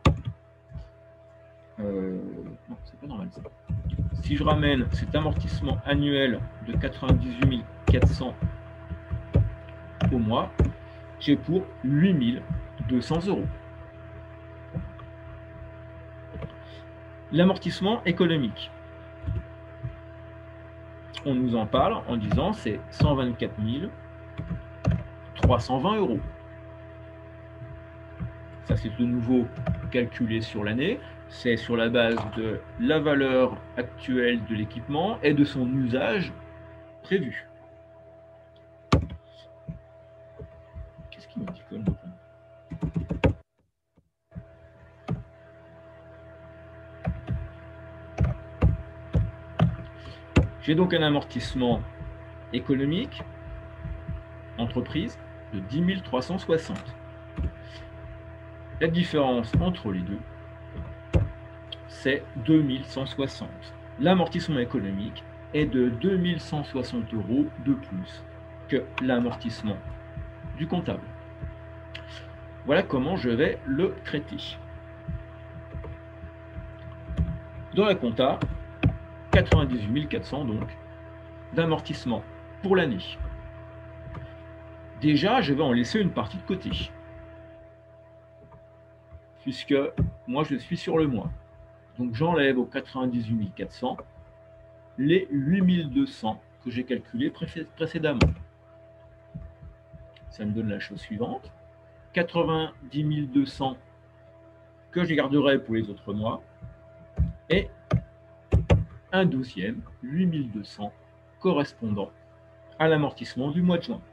euh, non, c'est pas normal ça. Si je ramène cet amortissement annuel de quatre-vingt-dix-huit mille quatre cents au mois, j'ai pour huit mille deux cents euros. L'amortissement économique. On nous en parle en disant c'est cent vingt-quatre mille trois cent vingt euros. Ça, c'est de nouveau calculé sur l'année. c'est sur la base de la valeur actuelle de l'équipement et de son usage prévu. Qu'est-ce qu'il me dit comme J'ai donc un amortissement économique, entreprise, de dix mille trois cent soixante. La différence entre les deux, c'est deux mille cent soixante. L'amortissement économique est de deux mille cent soixante euros de plus que l'amortissement du comptable. Voilà comment je vais le traiter. Dans la compta, quatre-vingt-dix-huit mille quatre cents donc d'amortissement pour l'année. Déjà, je vais en laisser une partie de côté, puisque moi je suis sur le mois. Donc j'enlève aux quatre-vingt-dix-huit mille quatre cents les huit mille deux cents que j'ai calculés précédemment. Ça me donne la chose suivante. quatre-vingt-dix mille deux cents que je garderai pour les autres mois et un douzième, huit mille deux cents, correspondant à l'amortissement du mois de juin.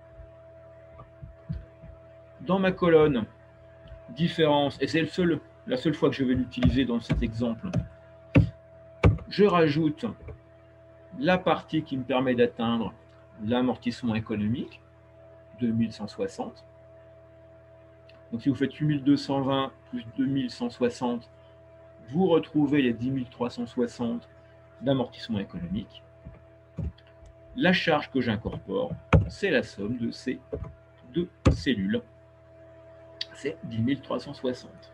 Dans ma colonne différence, et c'est le seul, la seule fois que je vais l'utiliser dans cet exemple, je rajoute la partie qui me permet d'atteindre l'amortissement économique, deux mille cent soixante. Donc si vous faites huit mille deux cent vingt plus deux mille cent soixante, vous retrouvez les dix mille trois cent soixante d'amortissement économique. La charge que j'incorpore, c'est la somme de ces deux cellules. C'est dix mille trois cent soixante.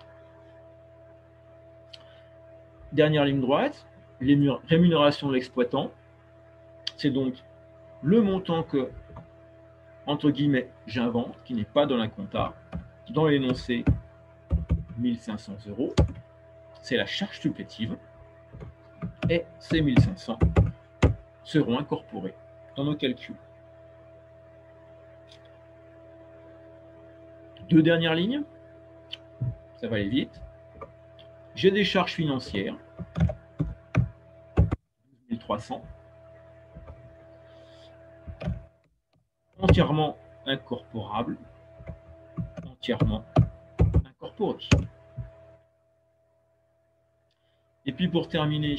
Dernière ligne droite, les rémunérations de l'exploitant. C'est donc le montant que, entre guillemets, j'invente, qui n'est pas dans la compta, dans l'énoncé mille cinq cents euros. C'est la charge supplétive. Et ces mille cinq cents seront incorporés dans nos calculs. Deux dernières lignes, ça va aller vite. J'ai des charges financières, douze mille trois cents, entièrement incorporables, entièrement incorporées. Et puis pour terminer,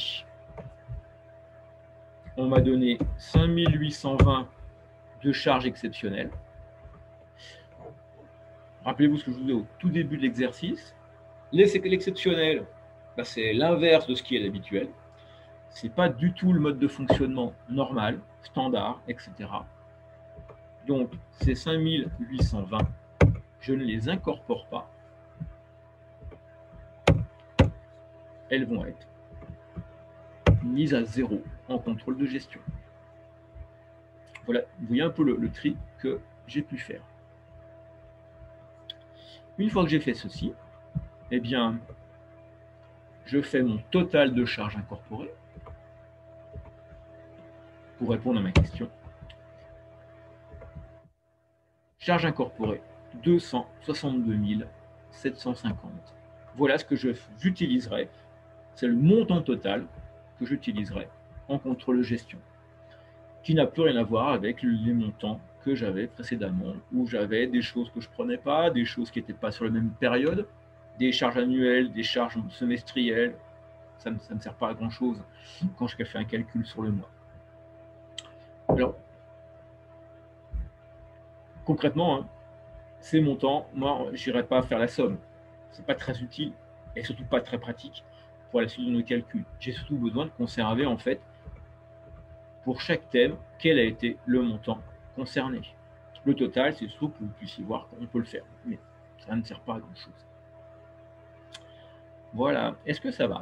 on m'a donné cinq mille huit cent vingt de charges exceptionnelles. Rappelez-vous ce que je vous disais au tout début de l'exercice. L'exceptionnel, bah, c'est l'inverse de ce qui est l'habituel. Ce n'est pas du tout le mode de fonctionnement normal, standard, et cetera. Donc, ces cinq mille huit cent vingt, je ne les incorpore pas. Elles vont être mises à zéro en contrôle de gestion. Voilà, vous voyez un peu le, le tri que j'ai pu faire. Une fois que j'ai fait ceci, eh bien, je fais mon total de charges incorporées pour répondre à ma question. Charges incorporées, deux cent soixante-deux mille sept cent cinquante. Voilà ce que j'utiliserai. C'est le montant total que j'utiliserai en contrôle de gestion, qui n'a plus rien à voir avec les montants que j'avais précédemment, où j'avais des choses que je ne prenais pas, des choses qui n'étaient pas sur la même période, des charges annuelles, des charges semestrielles. Ça ne, ça ne sert pas à grand chose quand je fais un calcul sur le mois. Alors, concrètement, hein, ces montants, moi, je n'irai pas faire la somme. Ce n'est pas très utile et surtout pas très pratique pour la suite de nos calculs. J'ai surtout besoin de conserver, en fait, pour chaque thème, quel a été le montant concerné. Le total, c'est surtout que vous puissiez voir qu'on peut le faire, mais ça ne sert pas à grand chose. Voilà, est-ce que ça va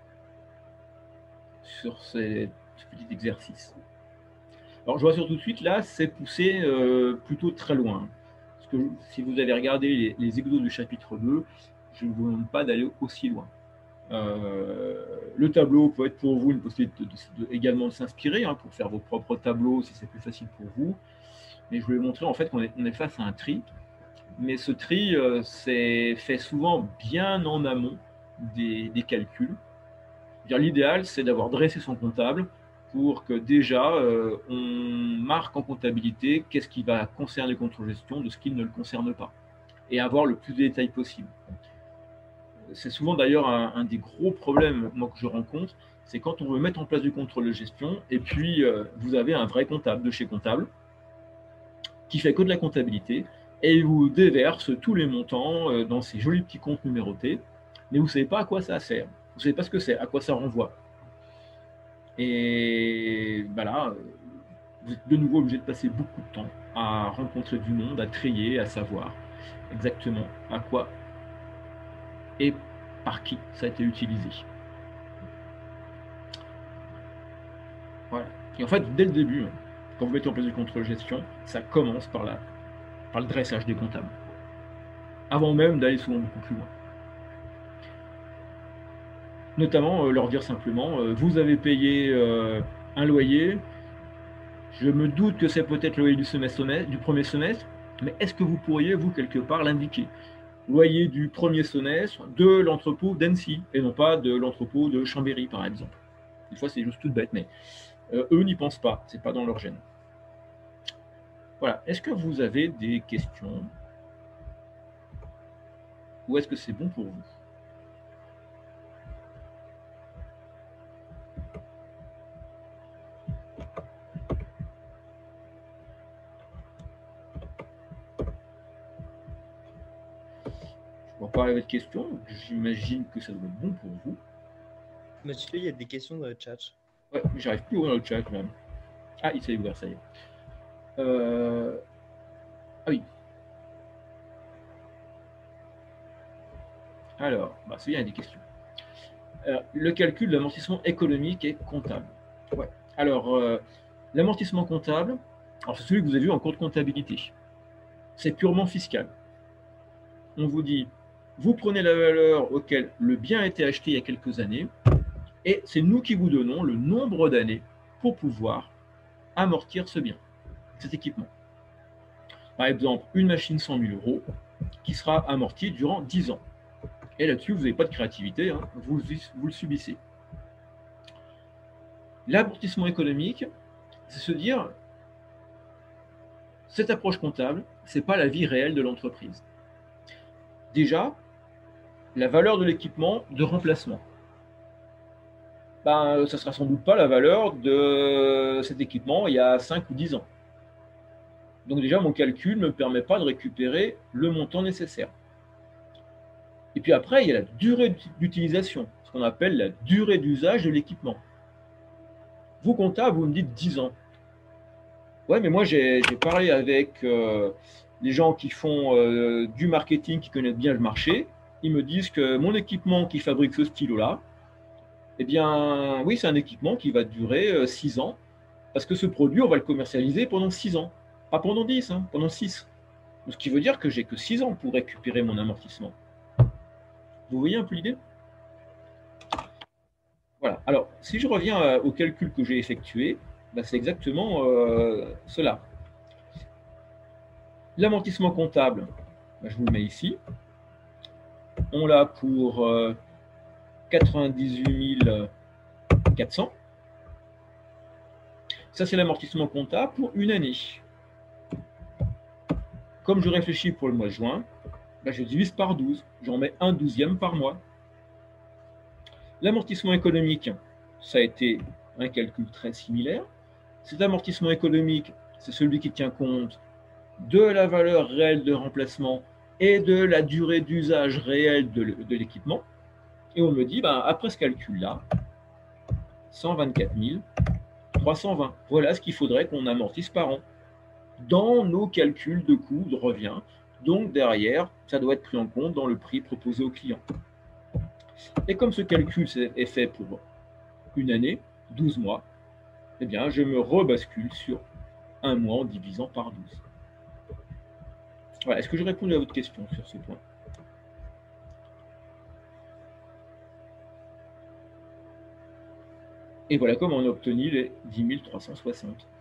sur ces, ce petit exercice? Alors je vois sur tout de suite, là, c'est poussé euh, plutôt très loin. Parce que si vous avez regardé les, les exos du chapitre deux, je ne vous demande pas d'aller aussi loin. Euh, le tableau peut être pour vous une possibilité de, de, de, également de s'inspirer hein, pour faire vos propres tableaux si c'est plus facile pour vous. Mais je voulais montrer en fait qu'on est, on est face à un tri. Mais ce tri, euh, c'est fait souvent bien en amont des, des calculs. L'idéal, c'est d'avoir dressé son comptable pour que déjà euh, on marque en comptabilité qu'est-ce qui va concerner le contrôle-gestion de ce qui ne le concerne pas, et avoir le plus de détails possible. C'est souvent d'ailleurs un, un des gros problèmes moi, que je rencontre, c'est quand on veut mettre en place du contrôle de gestion, et puis euh, vous avez un vrai comptable de chez comptable qui fait que de la comptabilité, et il vous déverse tous les montants euh, dans ces jolis petits comptes numérotés, mais vous ne savez pas à quoi ça sert, vous ne savez pas ce que c'est, à quoi ça renvoie. Et voilà, vous êtes de nouveau obligé de passer beaucoup de temps à rencontrer du monde, à trier, à savoir exactement à quoi et par qui ça a été utilisé. Voilà. Et en fait, dès le début, quand vous mettez en place du contrôle-gestion, ça commence par, la, par le dressage des comptables, avant même d'aller souvent beaucoup plus loin. Notamment, euh, leur dire simplement, euh, vous avez payé euh, un loyer, je me doute que c'est peut-être le loyer du, semestre, du premier semestre, mais est-ce que vous pourriez, vous, quelque part, l'indiquer? Loyer du premier semestre de l'entrepôt d'Annecy, et non pas de l'entrepôt de Chambéry, par exemple. Des fois, c'est juste tout bête, mais euh, eux n'y pensent pas, c'est pas dans leur gène. Voilà. Est-ce que vous avez des questions? Ou est-ce que c'est bon pour vous? Je vais parler à votre question. J'imagine que ça doit être bon pour vous.
Monsieur, il y a des questions dans le chat.
Ouais, mais j'arrive plus à ouvrir le chat même. Ah, il s'est ouvert, ça y est. Euh... Ah oui. Alors, bah, c'est bien, il y a des questions. Alors, le calcul de l'amortissement économique et comptable. Ouais. Alors, euh, l'amortissement comptable, c'est celui que vous avez vu en cours de comptabilité. C'est purement fiscal. On vous dit, vous prenez la valeur auquel le bien a été acheté il y a quelques années, et c'est nous qui vous donnons le nombre d'années pour pouvoir amortir ce bien, cet équipement. Par exemple, une machine cent mille euros qui sera amortie durant dix ans. Et là-dessus, vous n'avez pas de créativité, hein, vous, vous le subissez. L'amortissement économique, c'est se dire, cette approche comptable, ce n'est pas la vie réelle de l'entreprise. Déjà, la valeur de l'équipement de remplacement. Ben, ça ne sera sans doute pas la valeur de cet équipement il y a cinq ou dix ans. Donc déjà, mon calcul ne me permet pas de récupérer le montant nécessaire. Et puis après, il y a la durée d'utilisation, ce qu'on appelle la durée d'usage de l'équipement. Vous, comptable, vous me dites dix ans. Ouais, mais moi, j'ai parlé avec euh, les gens qui font euh, du marketing, qui connaissent bien le marché. Ils me disent que mon équipement qui fabrique ce stylo-là, eh bien, oui, c'est un équipement qui va durer euh, six ans, parce que ce produit, on va le commercialiser pendant six ans. Pas pendant dix, hein, pendant six. Ce qui veut dire que j'ai que six ans pour récupérer mon amortissement. Vous voyez un peu l'idée? Voilà. Alors, si je reviens euh, au calcul que j'ai effectué, ben, c'est exactement euh, cela. L'amortissement comptable, ben, je vous le mets ici. On l'a pour euh, quatre-vingt-dix-huit mille quatre cents. Ça, c'est l'amortissement comptable pour une année. Comme je réfléchis pour le mois de juin, ben, je divise par douze. J'en mets un douzième par mois. L'amortissement économique, ça a été un calcul très similaire. Cet amortissement économique, c'est celui qui tient compte de la valeur réelle de remplacement et de la durée d'usage réelle de l'équipement. Et on me dit, ben, après ce calcul-là, cent vingt-quatre mille trois cent vingt. Voilà ce qu'il faudrait qu'on amortisse par an dans nos calculs de coûts de revient. Donc derrière, ça doit être pris en compte dans le prix proposé au client. Et comme ce calcul est fait pour une année, douze mois, eh bien, je me rebascule sur un mois en divisant par douze. Voilà. Est-ce que je réponds à votre question sur ce point? Et voilà comment on a obtenu les dix mille trois cent soixante.